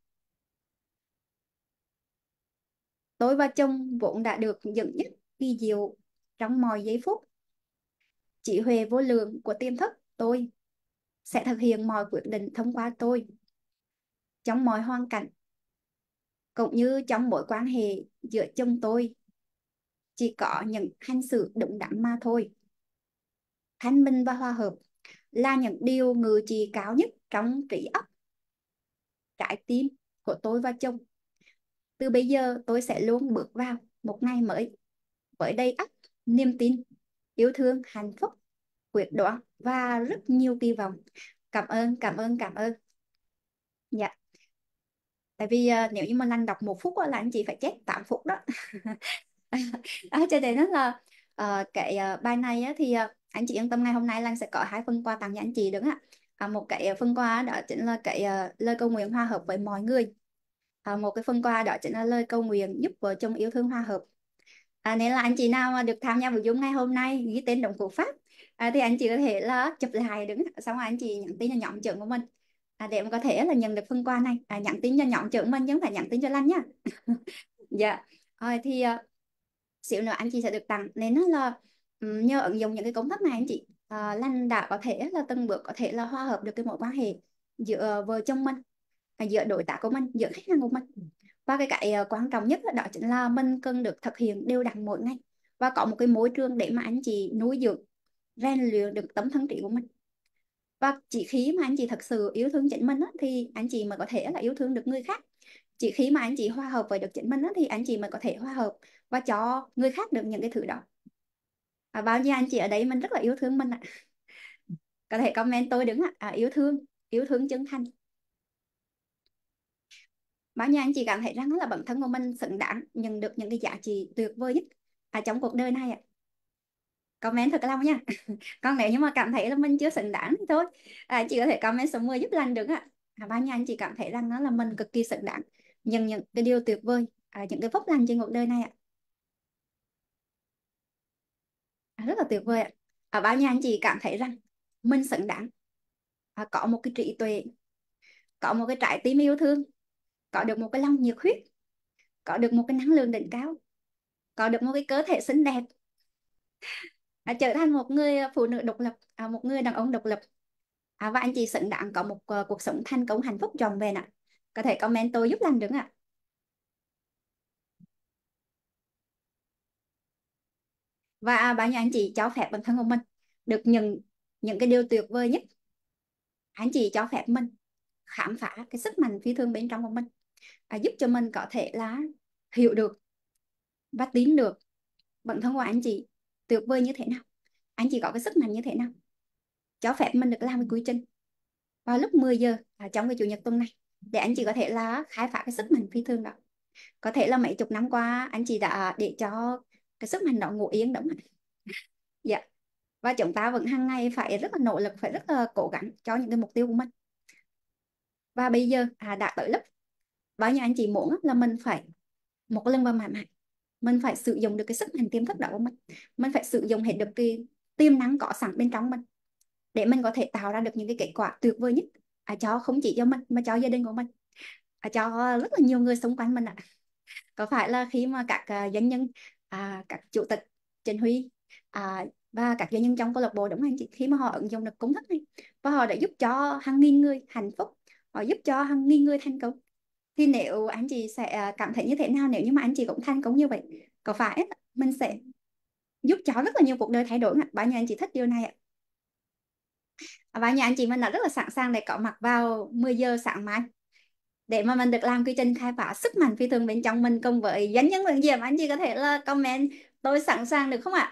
Tôi và chồng vốn đã được dẫn dắt kỳ diệu trong mọi giây phút. Trí huệ vô lượng của tiềm thức tôi sẽ thực hiện mọi quyết định thông qua tôi, trong mọi hoàn cảnh, cũng như trong mối quan hệ giữa chồng tôi. Chỉ có những hành xử đúng đắn mà thôi. Thanh minh và hòa hợp là những điều ngự trị cao nhất trong trí óc, trái tim của tôi và chồng. Từ bây giờ tôi sẽ luôn bước vào một ngày mới với đầy ắp niềm tin, yêu thương, hạnh phúc, quyết đoán và rất nhiều kỳ vọng. Cảm ơn, cảm ơn, cảm ơn. Dạ, tại vì à, nếu như mà Lanh đọc một phút á, là anh chị phải chết tám phút đó. À, cho nên đó là ờ, cái ờ, bài này á, thì ờ, anh chị yên tâm, ngày hôm nay Lan sẽ có hai phần quà tặng cho anh chị, đúng không ạ? À, một cái ờ, phần quà đó chính là cái ờ, lời cầu nguyện hòa hợp với mọi người. À, một cái phần quà đó chính là lời cầu nguyện giúp vợ chồng yêu thương hòa hợp. À, nên là anh chị nào mà được tham gia buổi Zoom ngày hôm nay ghi tên đồng cú pháp, à, thì anh chị có thể là chụp lại đứng, xong rồi anh chị nhắn tin cho nhóm trưởng của mình, à, để mà có thể là nhận được phần quà này. À, nhắn tin cho nhóm trưởng mình chứ không phải nhắn tin cho Lan nhá. Dạ. Rồi thì ờ, xíu nữa anh chị sẽ được tặng, nên nó là ừm, nhờ ứng dụng những cái công thức này anh chị, à, Lan đã có thể là từng bước có thể là hòa hợp được cái mối quan hệ giữa vợ chồng mình, à, giữa đối tác của mình, giữa khách hàng của mình. Và cái cái ờ, quan trọng nhất đó chính là mình cần được thực hiện đều đặn mỗi ngày, và có một cái môi trường để mà anh chị nuôi dưỡng, rèn luyện được tấm thân trí của mình. Và chỉ khi mà anh chị thật sự yêu thương chính mình á, thì anh chị mới có thể là yêu thương được người khác. Chỉ khi mà anh chị hòa hợp với được chính mình á, thì anh chị mới có thể hòa hợp và cho người khác được những cái thứ đó. À, bao nhiêu anh chị ở đấy mình rất là yêu thương mình ạ. Có thể comment tôi đứng ạ, à, yêu thương, yêu thương chân thành. Bao nhiêu anh chị cảm thấy rằng là bản thân của mình xứng đáng nhận được những cái giá trị tuyệt vời nhất ở trong cuộc đời này ạ. Comment thật lòng nha. Còn nếu như mà cảm thấy là mình chưa xứng đáng thì thôi, à, chị có thể comment số mười giúp Lan được ạ. À, bao nhiêu anh chị cảm thấy rằng nó là mình cực kỳ xứng đáng nhận những cái điều tuyệt vời, à, những cái phúc lành trên cuộc đời này ạ. À, rất là tuyệt vời ạ. À, bao nhiêu anh chị cảm thấy rằng mình xứng đáng, à, có một cái trí tuệ, có một cái trái tim yêu thương, có được một cái lòng nhiệt huyết, có được một cái năng lượng đỉnh cao, có được một cái cơ thể xinh đẹp, à, trở thành một người phụ nữ độc lập, à, một người đàn ông độc lập, à, và anh chị xứng đáng có một uh, cuộc sống thành công hạnh phúc trọn vẹn ạ. Có thể comment tôi giúp Lan được ạ. Và bao nhiêu anh chị cho phép bản thân của mình được nhận những cái điều tuyệt vời nhất. Anh chị cho phép mình khám phá cái sức mạnh phi thường bên trong của mình, à, giúp cho mình có thể là hiểu được và tin được bản thân của anh chị tuyệt vời như thế nào, anh chị có cái sức mạnh như thế nào. Cho phép mình được làm cái quy trình vào lúc mười giờ à, trong cái chủ nhật tuần này, để anh chị có thể là khai phá cái sức mạnh phi thường đó. Có thể là mấy chục năm qua anh chị đã để cho cái sức mạnh đó ngủ yên đúng không? Dạ. Và chúng ta vẫn hàng ngày phải rất là nỗ lực, phải rất là cố gắng cho những cái mục tiêu của mình. Và bây giờ à, đã tới lúc bao nhiêu anh chị muốn á, là mình phải một lần và mãi mãi mình phải sử dụng được cái sức mạnh tiềm thức đó của mình. Mình phải sử dụng hết được cái tiềm năng có sẵn bên trong mình, để mình có thể tạo ra được những cái kết quả tuyệt vời nhất, à, cho không chỉ cho mình mà cho gia đình của mình, à, cho rất là nhiều người xung quanh mình ạ. Có phải là khi mà các uh, doanh nhân à, các chủ tịch Chính Huy à, và các doanh nhân trong câu lạc bộ, đúng không anh chị, khi mà họ ứng dụng được công thức này và họ đã giúp cho hàng nghìn người hạnh phúc, họ giúp cho hàng nghìn người thành công, thì nếu anh chị sẽ à, cảm thấy như thế nào nếu như mà anh chị cũng thành công như vậy, có phải mình sẽ giúp cho rất là nhiều cuộc đời thay đổi ạ? Bao nhiêu anh chị thích điều này ạ? Bao nhiêu anh chị mình đã rất là sẵn sàng để có mặt vào mười giờ sáng mai để mà mình được làm quy trình khai phá sức mạnh phi thường bên trong mình cùng với doanh nhân Nguyễn Diệm? Anh chị có thể là comment tôi sẵn sàng được không ạ?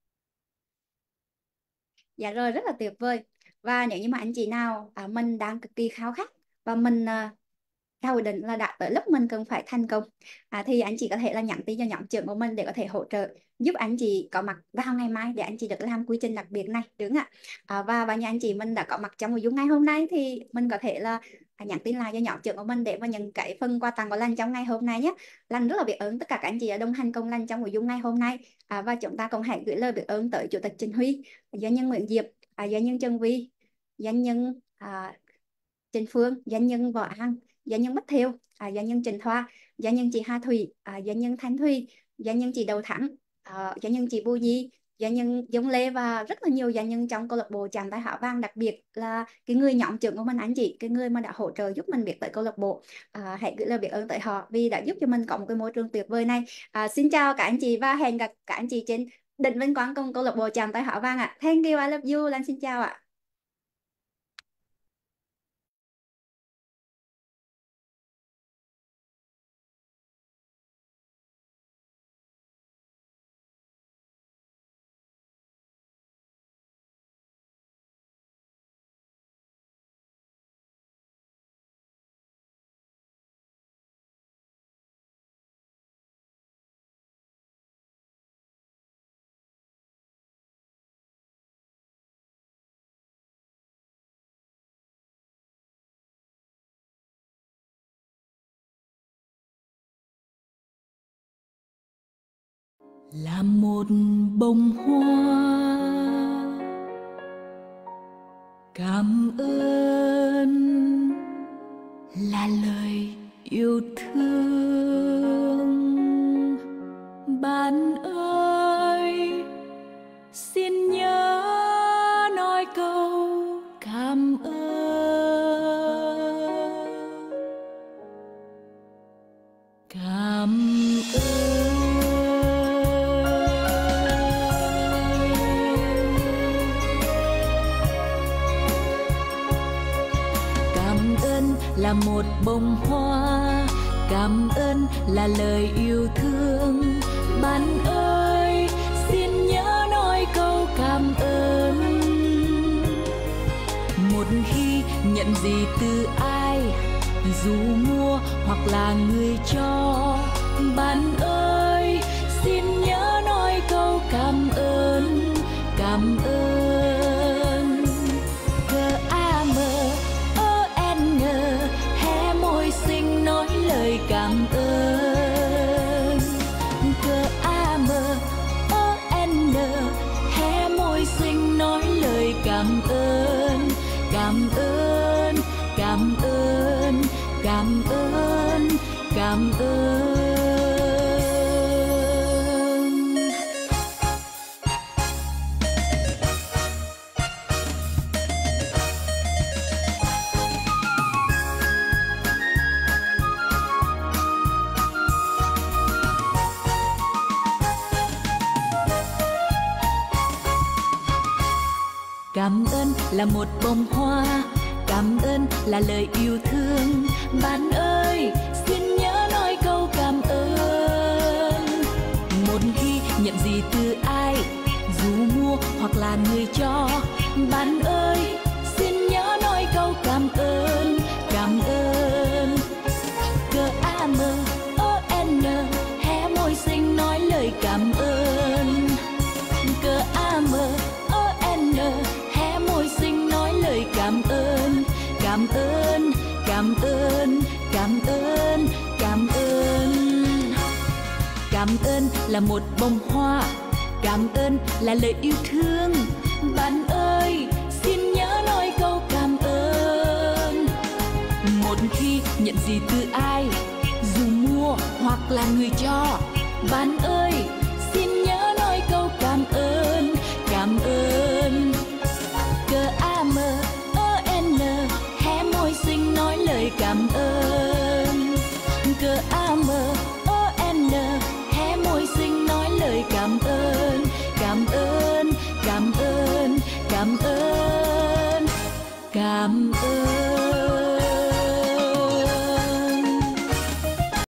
Dạ rồi, rất là tuyệt vời. Và nếu như mà anh chị nào à, mình đang cực kỳ khao khát và mình à, ra quyết định là đã tới lúc mình cần phải thành công, à, thì anh chị có thể là nhắn tin cho nhóm trưởng của mình để có thể hỗ trợ giúp anh chị có mặt vào ngày mai để anh chị được làm quy trình đặc biệt này, đúng không ạ? À, và và nhà anh chị mình đã có mặt trong nội dung ngày hôm nay thì mình có thể là à, nhắn tin lại cho nhóm trưởng của mình để mà nhận cái phần quà tặng của Lành trong ngày hôm nay nhé. Lành rất là biết ơn tất cả các anh chị đã đồng hành cùng Lành trong nội dung ngày hôm nay, à, và chúng ta cùng hãy gửi lời biết ơn tới Chủ tịch Trịnh Huy, doanh nhân Nguyễn Diệp, à, doanh nhân Trần Vi, doanh nhân à, Trịnh Phương, doanh nhân Võ An, doanh nhân Bích Thiều, à, doanh nhân Trịnh Thoa, doanh nhân chị Hà Thủy, à, doanh nhân Thanh Thùy, doanh nhân chị Đầu Thắng, à, doanh nhân chị Bùi Nhi, doanh nhân Dung Lê và rất là nhiều doanh nhân trong câu lạc bộ Chàng Tay Hảo Vang, đặc biệt là cái người nhóm trưởng của mình anh chị, cái người mà đã hỗ trợ giúp mình biết tới câu lạc bộ, à, hãy gửi lời biết ơn tới họ vì đã giúp cho mình có một cái môi trường tuyệt vời này. À, xin chào các anh chị và hẹn gặp các anh chị trên đỉnh vinh quang cùng câu lạc bộ Chàng Tay Hảo Vang ạ. À. Thank you, I love you. Lan xin chào ạ. Là một bông hoa, cảm ơn là lời yêu thương. Bạn ơi, xin nhớ nói câu cảm ơn. Cảm ơn. Là một bông hoa, cảm ơn là lời yêu thương. Bạn ơi, xin nhớ nói câu cảm ơn. Một khi nhận gì từ ai, dù mua hoặc là người cho, bạn ơi, xin nhớ nói câu cảm ơn. Cảm ơn. Cờ a mờ hé môi xinh nói lời cảm ơn. Cờ a mờ o n hé môi xinh nói lời cảm ơn. Cảm ơn, cảm ơn, cảm ơn, cảm ơn. Cảm ơn là một bông hoa, cảm ơn là lời yêu thương. Bạn ơi, xin nhớ nói câu cảm ơn. Một khi nhận gì từ ai, dù mua hoặc là người cho, bạn ơi, xin nhớ nói câu cảm ơn. Cảm ơn. Cờ a mờ o n hé môi xinh nói lời cảm ơn. Cờ a mờ o n hé môi xinh nói lời cảm ơn. Cảm ơn, cảm ơn, cảm ơn, cảm ơn. Cảm ơn là một bông hoa, cảm ơn là lời yêu thương. Bạn ơi, xin nhớ nói câu cảm ơn. Một khi nhận gì từ ai, dù mua hoặc là người cho, bạn ơi,